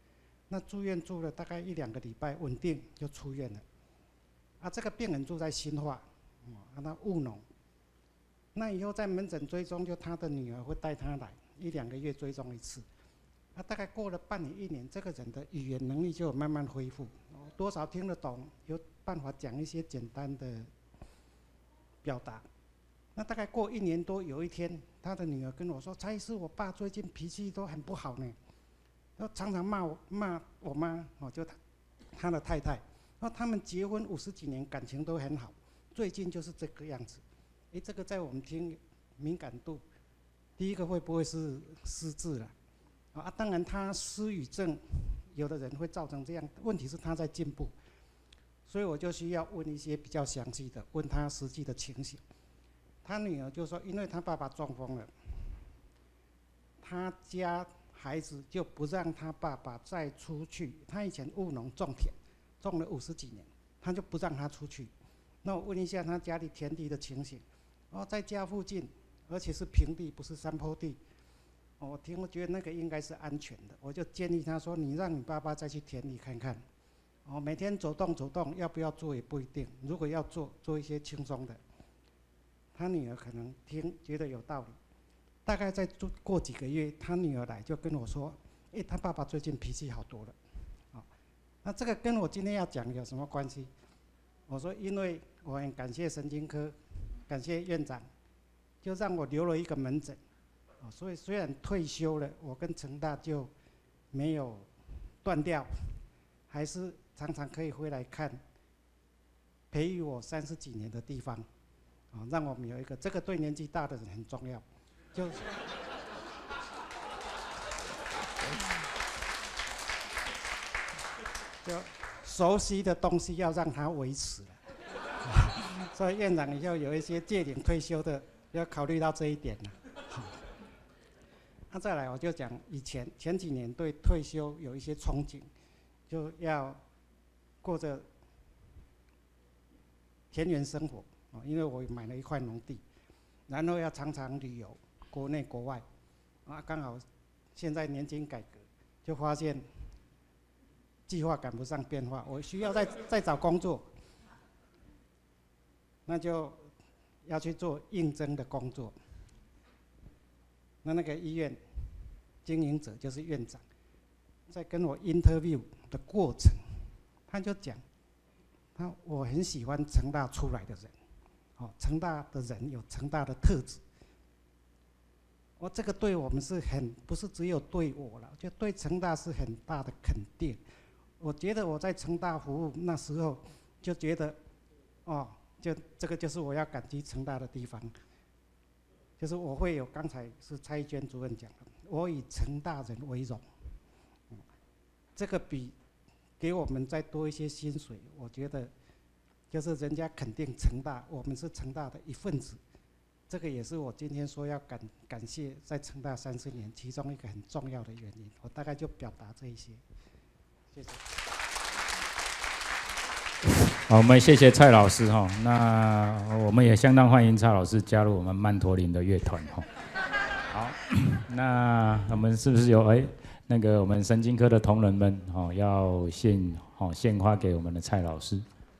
那住院住了大概1、2个礼拜，稳定就出院了。啊，这个病人住在新化，那务农。那以后在门诊追踪，就他的女儿会带他来，1、2个月追踪一次。大概过了半年、1年，这个人的语言能力就有慢慢恢复，多少听得懂，有办法讲一些简单的表达。那大概过1年多，有一天，他的女儿跟我说：“蔡医师，我爸最近脾气都很不好呢，然后常常骂我妈，就他的太太。然后他们结婚50几年，感情都很好，最近就是这个样子。这个在我们听敏感度，第一个会不会是失智了？当然他失语症，有的人会造成这样，问题是他在进步，所以我就需要问一些比较详细的，问他实际的情形。他女儿就说，因为他爸爸中风了，他家孩子就不让他爸爸再出去。他以前务农种田，种了50几年，他就不让他出去。那我问一下他家里田地的情形，在家附近，而且是平地，不是山坡地。我觉得那个应该是安全的，我就建议他说：“你让你爸爸再去田里看看，每天走动，要不要做也不一定。如果要做一些轻松的。”他女儿可能觉得有道理，大概再过几个月，他女儿来就跟我说：“他爸爸最近脾气好多了。”那这个跟我今天要讲有什么关系？我说，因为我很感谢神经科，感谢院长，就让我留了一个门诊。所以虽然退休了，我跟成大就没有断掉，还是常常可以回来看，培育我30几年的地方，让我们有一个，这个对年纪大的人很重要，就熟悉的东西要让它维持了。所以院长以后有一些届龄退休的，要考虑到这一点了。那再来，我就讲前几年对退休有一些憧憬，就要过着田园生活，因为我买了一块农地，然后要常常旅游，国内国外，刚好现在年金改革，就发现计划赶不上变化，我需要再找工作，那就要去做应征的工作。那个医院经营者就是院长，在跟我 interview 的过程，他就讲，我很喜欢成大出来的人，成大的人有成大的特质。这个对我们是不是只有对我了，就对成大是很大的肯定。我觉得我在成大服务那时候就觉得，就这个就是我要感激成大的地方。就是我会有，刚才是蔡义娟主任讲的，我以成大人为荣，这个比给我们再多一些薪水，我觉得就是人家肯定成大，我们是成大的一份子，这个也是我今天说要感谢在成大30年其中一个很重要的原因。我大概就表达这一些，谢谢。 好，我们谢谢蔡老师哈。那我们也相当欢迎蔡老师加入我们曼陀林的乐团哈。好，那我们是不是有那个我们神经科的同仁们要献花给我们的蔡老师？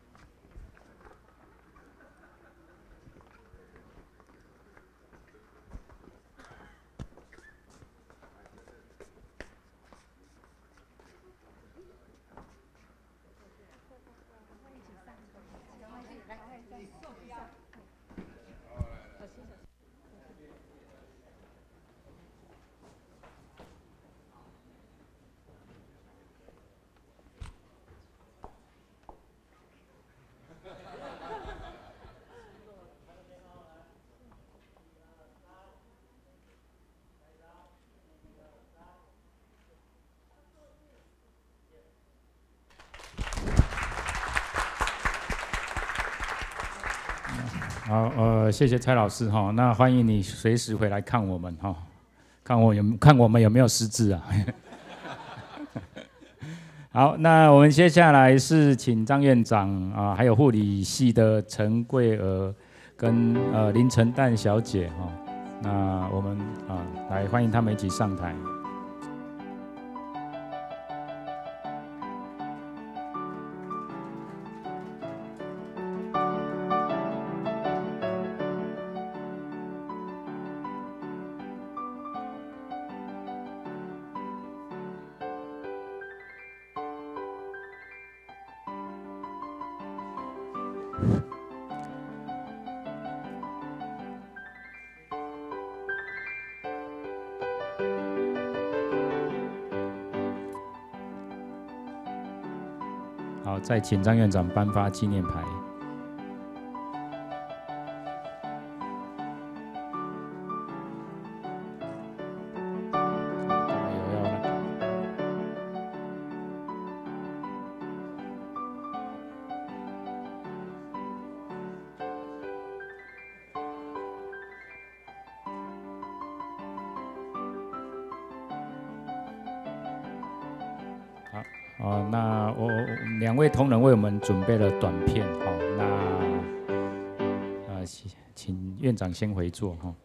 好，谢谢蔡老师哈。那欢迎你随时回来看我们哈，看我们有没有失智啊。好，那我们接下来是请张院长还有护理系的陈桂娥跟林承淡小姐哈。那我们来欢迎他们一起上台。 好，再请张院长颁发纪念牌。那我2位同仁为我们准备了短片，那请院长先回座哈。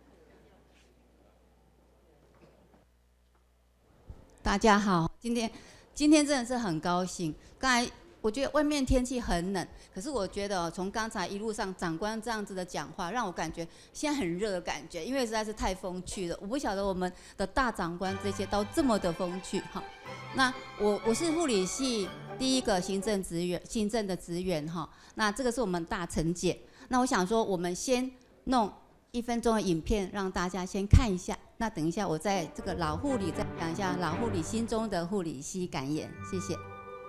大家好，今天真的是很高兴。刚才我觉得外面天气很冷，可是我觉得从刚才一路上长官这样子的讲话，让我感觉现在很热的感觉，因为实在是太风趣了。我不晓得我们的大长官这些都这么的风趣哈。那我是护理系第一个行政的职员哈。那这个是我们大陈姐。那我想说，我们先弄1分钟的影片，让大家先看一下。那等一下我在这个老护理再讲一下老护理心中的护理系感言，谢谢。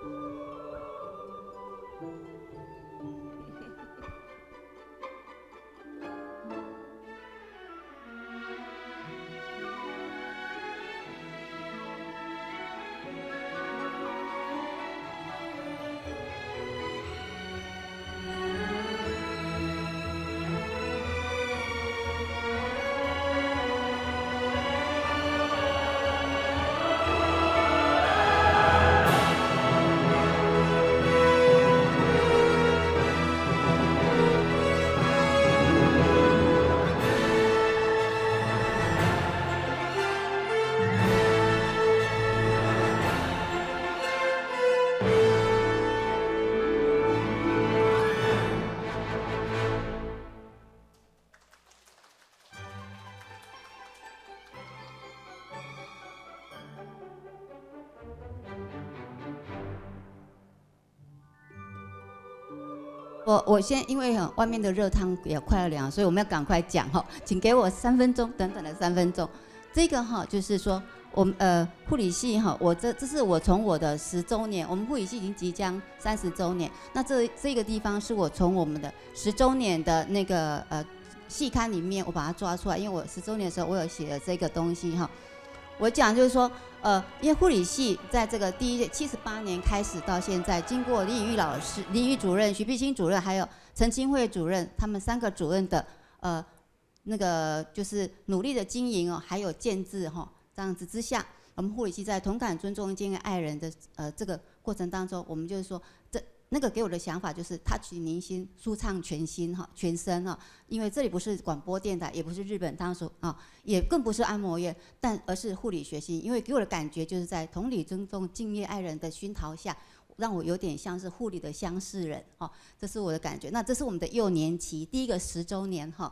我先因为外面的热汤也快要凉，所以我们要赶快讲哈，请给我3分钟，短短的3分钟。这个哈就是说，我们护理系哈，这是我从我的10周年，我们护理系已经即将30周年。那这个地方是我从我们的10周年的那个系刊里面我把它抓出来，因为我10周年的时候我有写了这个东西哈。我讲就是说，因为护理系在这个第78年开始到现在，经过林以玉老师、林玉主任、徐碧清主任，还有陈清慧主任，他们3个主任的那个就是努力的经营哦，还有建制哈，这样子之下，我们护理系在同感、尊重、敬爱、爱人的这个过程当中，我们就是说那个给我的想法就是 touch 民心，舒畅全心哈，全身哈。因为这里不是广播电台，也不是日本当所啊，也更不是按摩院，而是护理学系。因为给我的感觉就是在同理、尊重、敬业、爱人的熏陶下，让我有点像是护理的相识人哈，这是我的感觉。那这是我们的幼年期第一个10周年哈。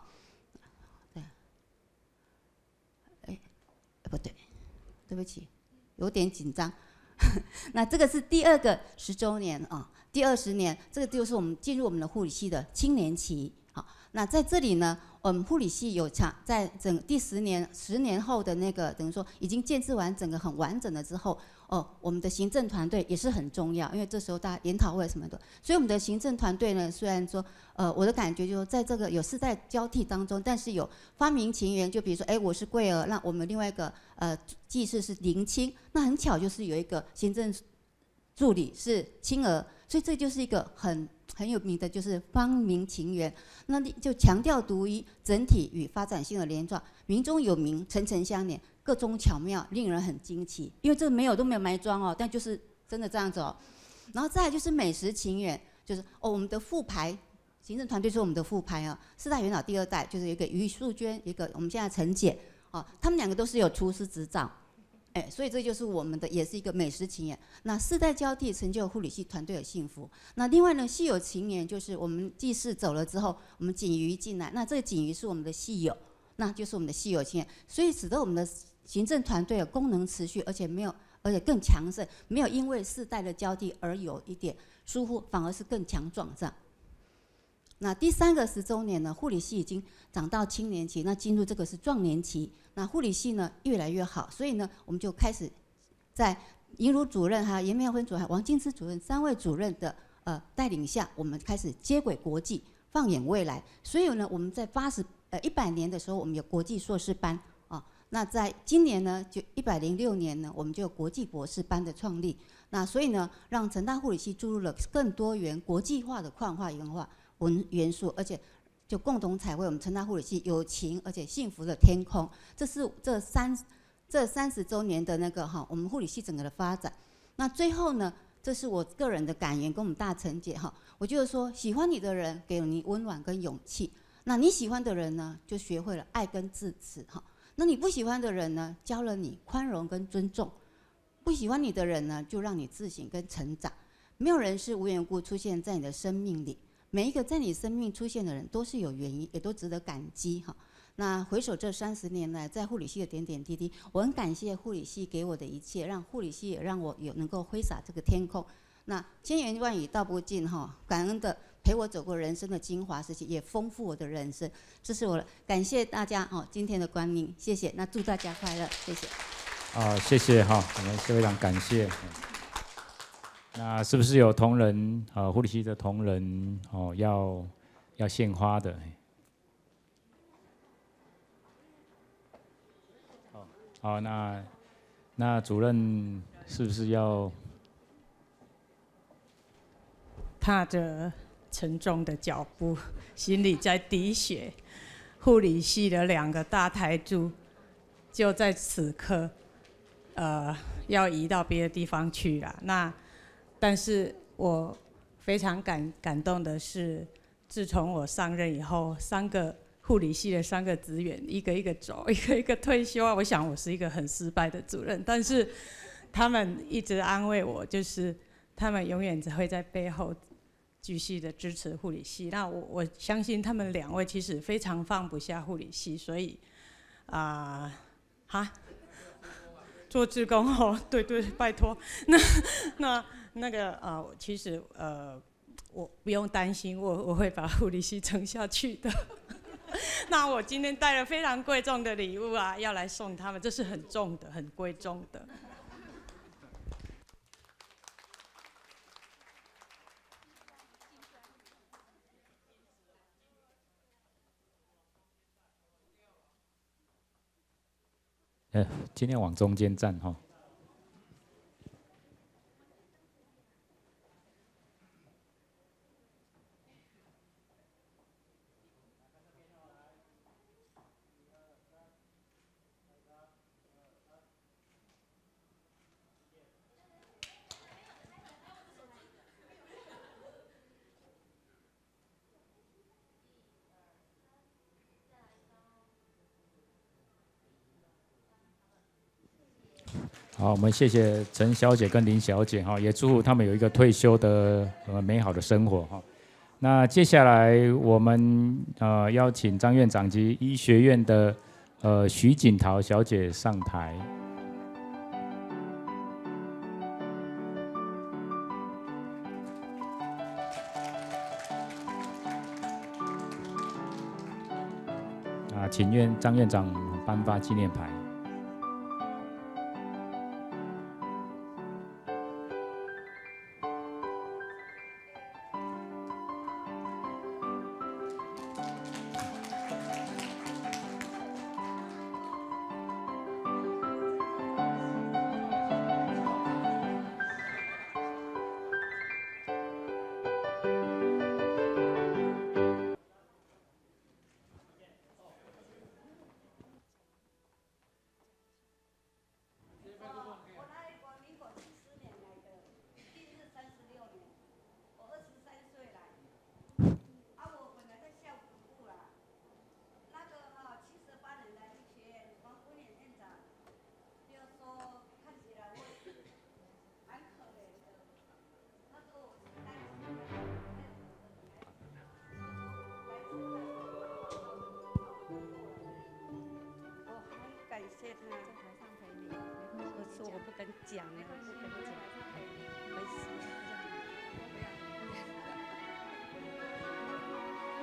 对，不对，对不起，有点紧张。那这个是第2个10周年啊。第20年，这个就是我们进入我们的护理系的青年期。好，那在这里呢，我们护理系有在第10年后的那个等于说已经建制完整个很完整了之后，我们的行政团队也是很重要，因为这时候大家研讨会什么的，所以我们的行政团队呢，虽然说我的感觉就是在这个有世代交替当中，但是有发明情缘，就比如说我是桂儿，那我们另外一个技师是林青，那很巧就是有一个行政助理是青儿。所以这就是一个很有名的，就是方明情缘。那就强调独一、整体与发展性的连状，名中有名，层层相连，各中巧妙，令人很惊奇。因为这都没有埋桩哦，但就是真的这样子哦。然后再来就是美食情缘，就是我们的副排，行政团队是我们的副排啊，4代元老第2代就是有一个于素娟，一个我们现在陈姐啊，他们2个都是有厨师执照。所以这就是我们的，也是一个美食情缘。那世代交替成就护理系团队的幸福。那另外呢，系友情缘就是我们技师走了之后，我们锦瑜进来，那这个锦瑜是我们的系友，那就是我们的系友情缘。所以使得我们的行政团队的功能持续，而且更强盛，没有因为世代的交替而有一点疏忽，反而是更强壮这样。 那第3个10周年呢，护理系已经长到青年期，那进入这个是壮年期。那护理系呢越来越好，所以呢，我们就开始在尹如主任还有严妙芬主任、王静之主任3位主任的带领下，我们开始接轨国际，放眼未来。所以呢，我们在100年的时候，我们有国际硕士班啊。那在今年呢，就106年呢，我们就有国际博士班的创立。那所以呢，让成大护理系注入了更多元、国际化的跨文化元素，而且就共同彩绘我们成大护理系有情而且幸福的天空。这是这30周年的那个我们护理系整个的发展。那最后呢，这是我个人的感言，跟我们大陈姐我就是说，喜欢你的人给你温暖跟勇气，那你喜欢的人呢，就学会了爱跟支持那你不喜欢的人呢，教了你宽容跟尊重。不喜欢你的人呢，就让你自省跟成长。没有人是无缘无故出现在你的生命里，每一个在你生命出现的人都是有原因，也都值得感激那回首这30年来，在护理系的点点滴滴，我很感谢护理系给我的一切，让护理系也让我能够挥洒这个天空。那千言万语道不尽感恩的陪我走过人生的精华时期，也丰富我的人生。这是我感谢大家今天的光临，谢谢。那祝大家快乐，谢谢。 谢谢我们是非常感谢。那是不是有同仁护理系的同仁要献花的？好，那主任是不是要踏着沉重的脚步，心里在滴血？护理系的2个大台柱就在此刻，要移到别的地方去了。但是我非常感动的是，自从我上任以后，3个护理系的3个职员一个一个走，一个一个退休我想我是一个很失败的主任，但是他们一直安慰我，就是他们永远只会在背后继续的支持护理系。那我相信他们2位其实非常放不下护理系，所以做志工对，拜托。那个其实我不用担心，我会把护理系撑下去的。那我今天带了非常贵重的礼物要来送他们，这是很重的、很贵重的。 今天往中间站好，我们谢谢陈小姐跟林小姐也祝福他们有一个退休的美好的生活那接下来我们邀请张院长及医学院的徐锦桃小姐上台。请张院长颁发纪念牌。 讲了，不跟讲，没事。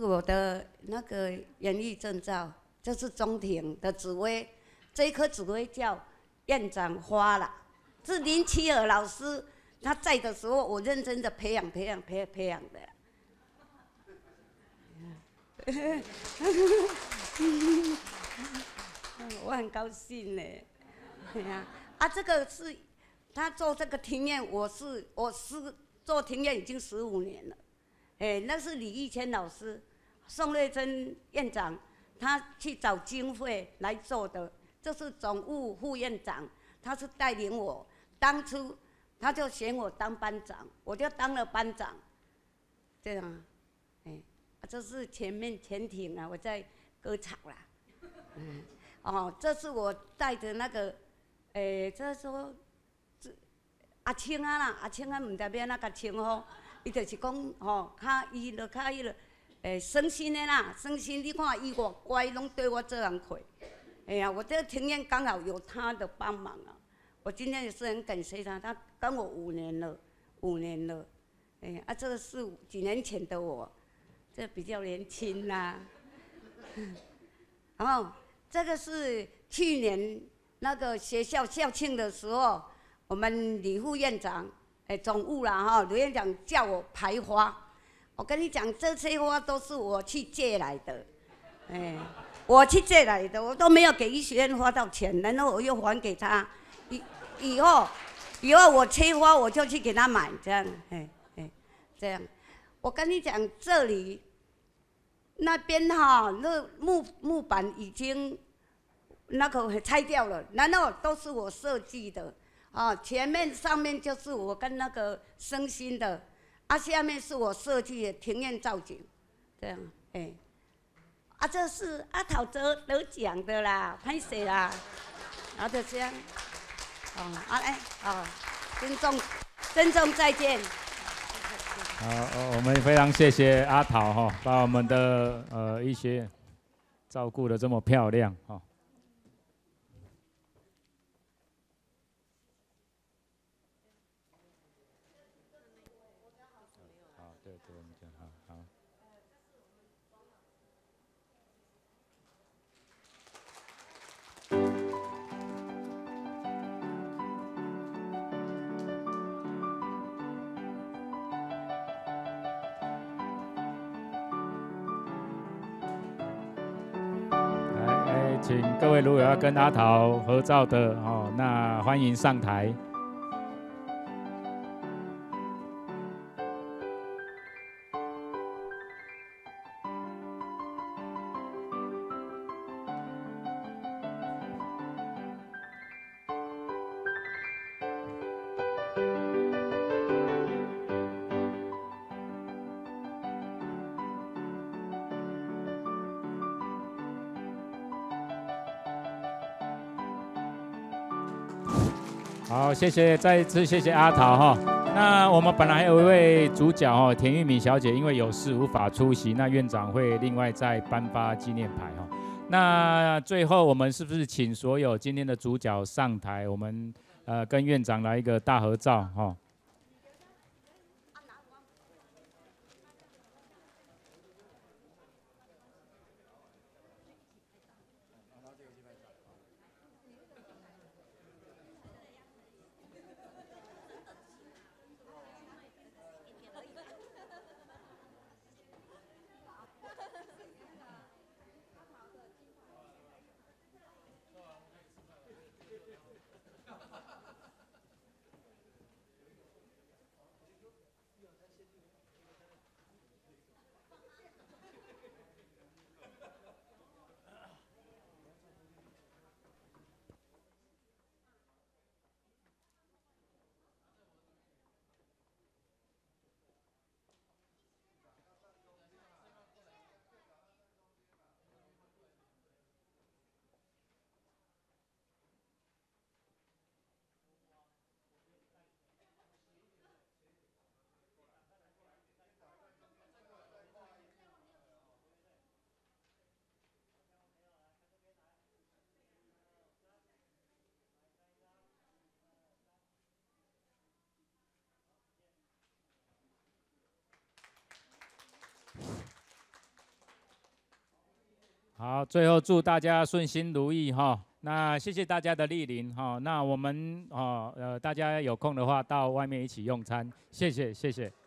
我的那个园艺证照，这是中庭的紫薇，这一棵紫薇叫院长花啦，是林奇尔老师他在的时候，我认真的培养的。我很高兴呢，对呀，这个是他做这个庭院，我是做庭院已经15年了，那是李玉谦老师、宋瑞珍院长，他去找经费来做的，这是总务副院长，他是带领我，当初他就选我当班长，我就当了班长，这样，这是前庭啊，我在歌场啦，这是我带的那个，这说阿青啊啦，阿青啊，唔知要哪个称呼，伊就是讲伊就较迄个，省心的啦，省心你看伊偌乖，拢对我做人客。哎呀，我这个庭院刚好有他的帮忙啊，我今天也是很感谢他，他跟我5年了，这个是几年前的我，这比较年轻啦。然后这个是去年那个学校校庆的时候，我们李副院长，总务啦李院长叫我排花，我跟你讲，这些花都是我去借来的，我去借来的，我都没有给医学院花到钱，然后我又还给他，以后我缺花我就去给他买，这样，这样，我跟你讲，这里那边那木板已经那个拆掉了，然后都是我设计的，前面上面就是我跟那个生新的，下面是我设计的庭院造景，这样，这是阿桃得奖的啦，拍摄啦，然后就这样，珍重再见。 好，我们非常谢谢阿桃把我们的医学院照顾得这么漂亮请各位如果要跟阿桃合照的那欢迎上台。好，谢谢，再一次谢谢阿桃那我们本来还有一位主角田玉敏小姐，因为有事无法出席，那院长会另外再颁发纪念牌那最后我们是不是请所有今天的主角上台，我们跟院长来一个大合照好，最后祝大家顺心如意哈。那谢谢大家的莅临哈。那我们大家有空的话到外面一起用餐，谢谢谢谢。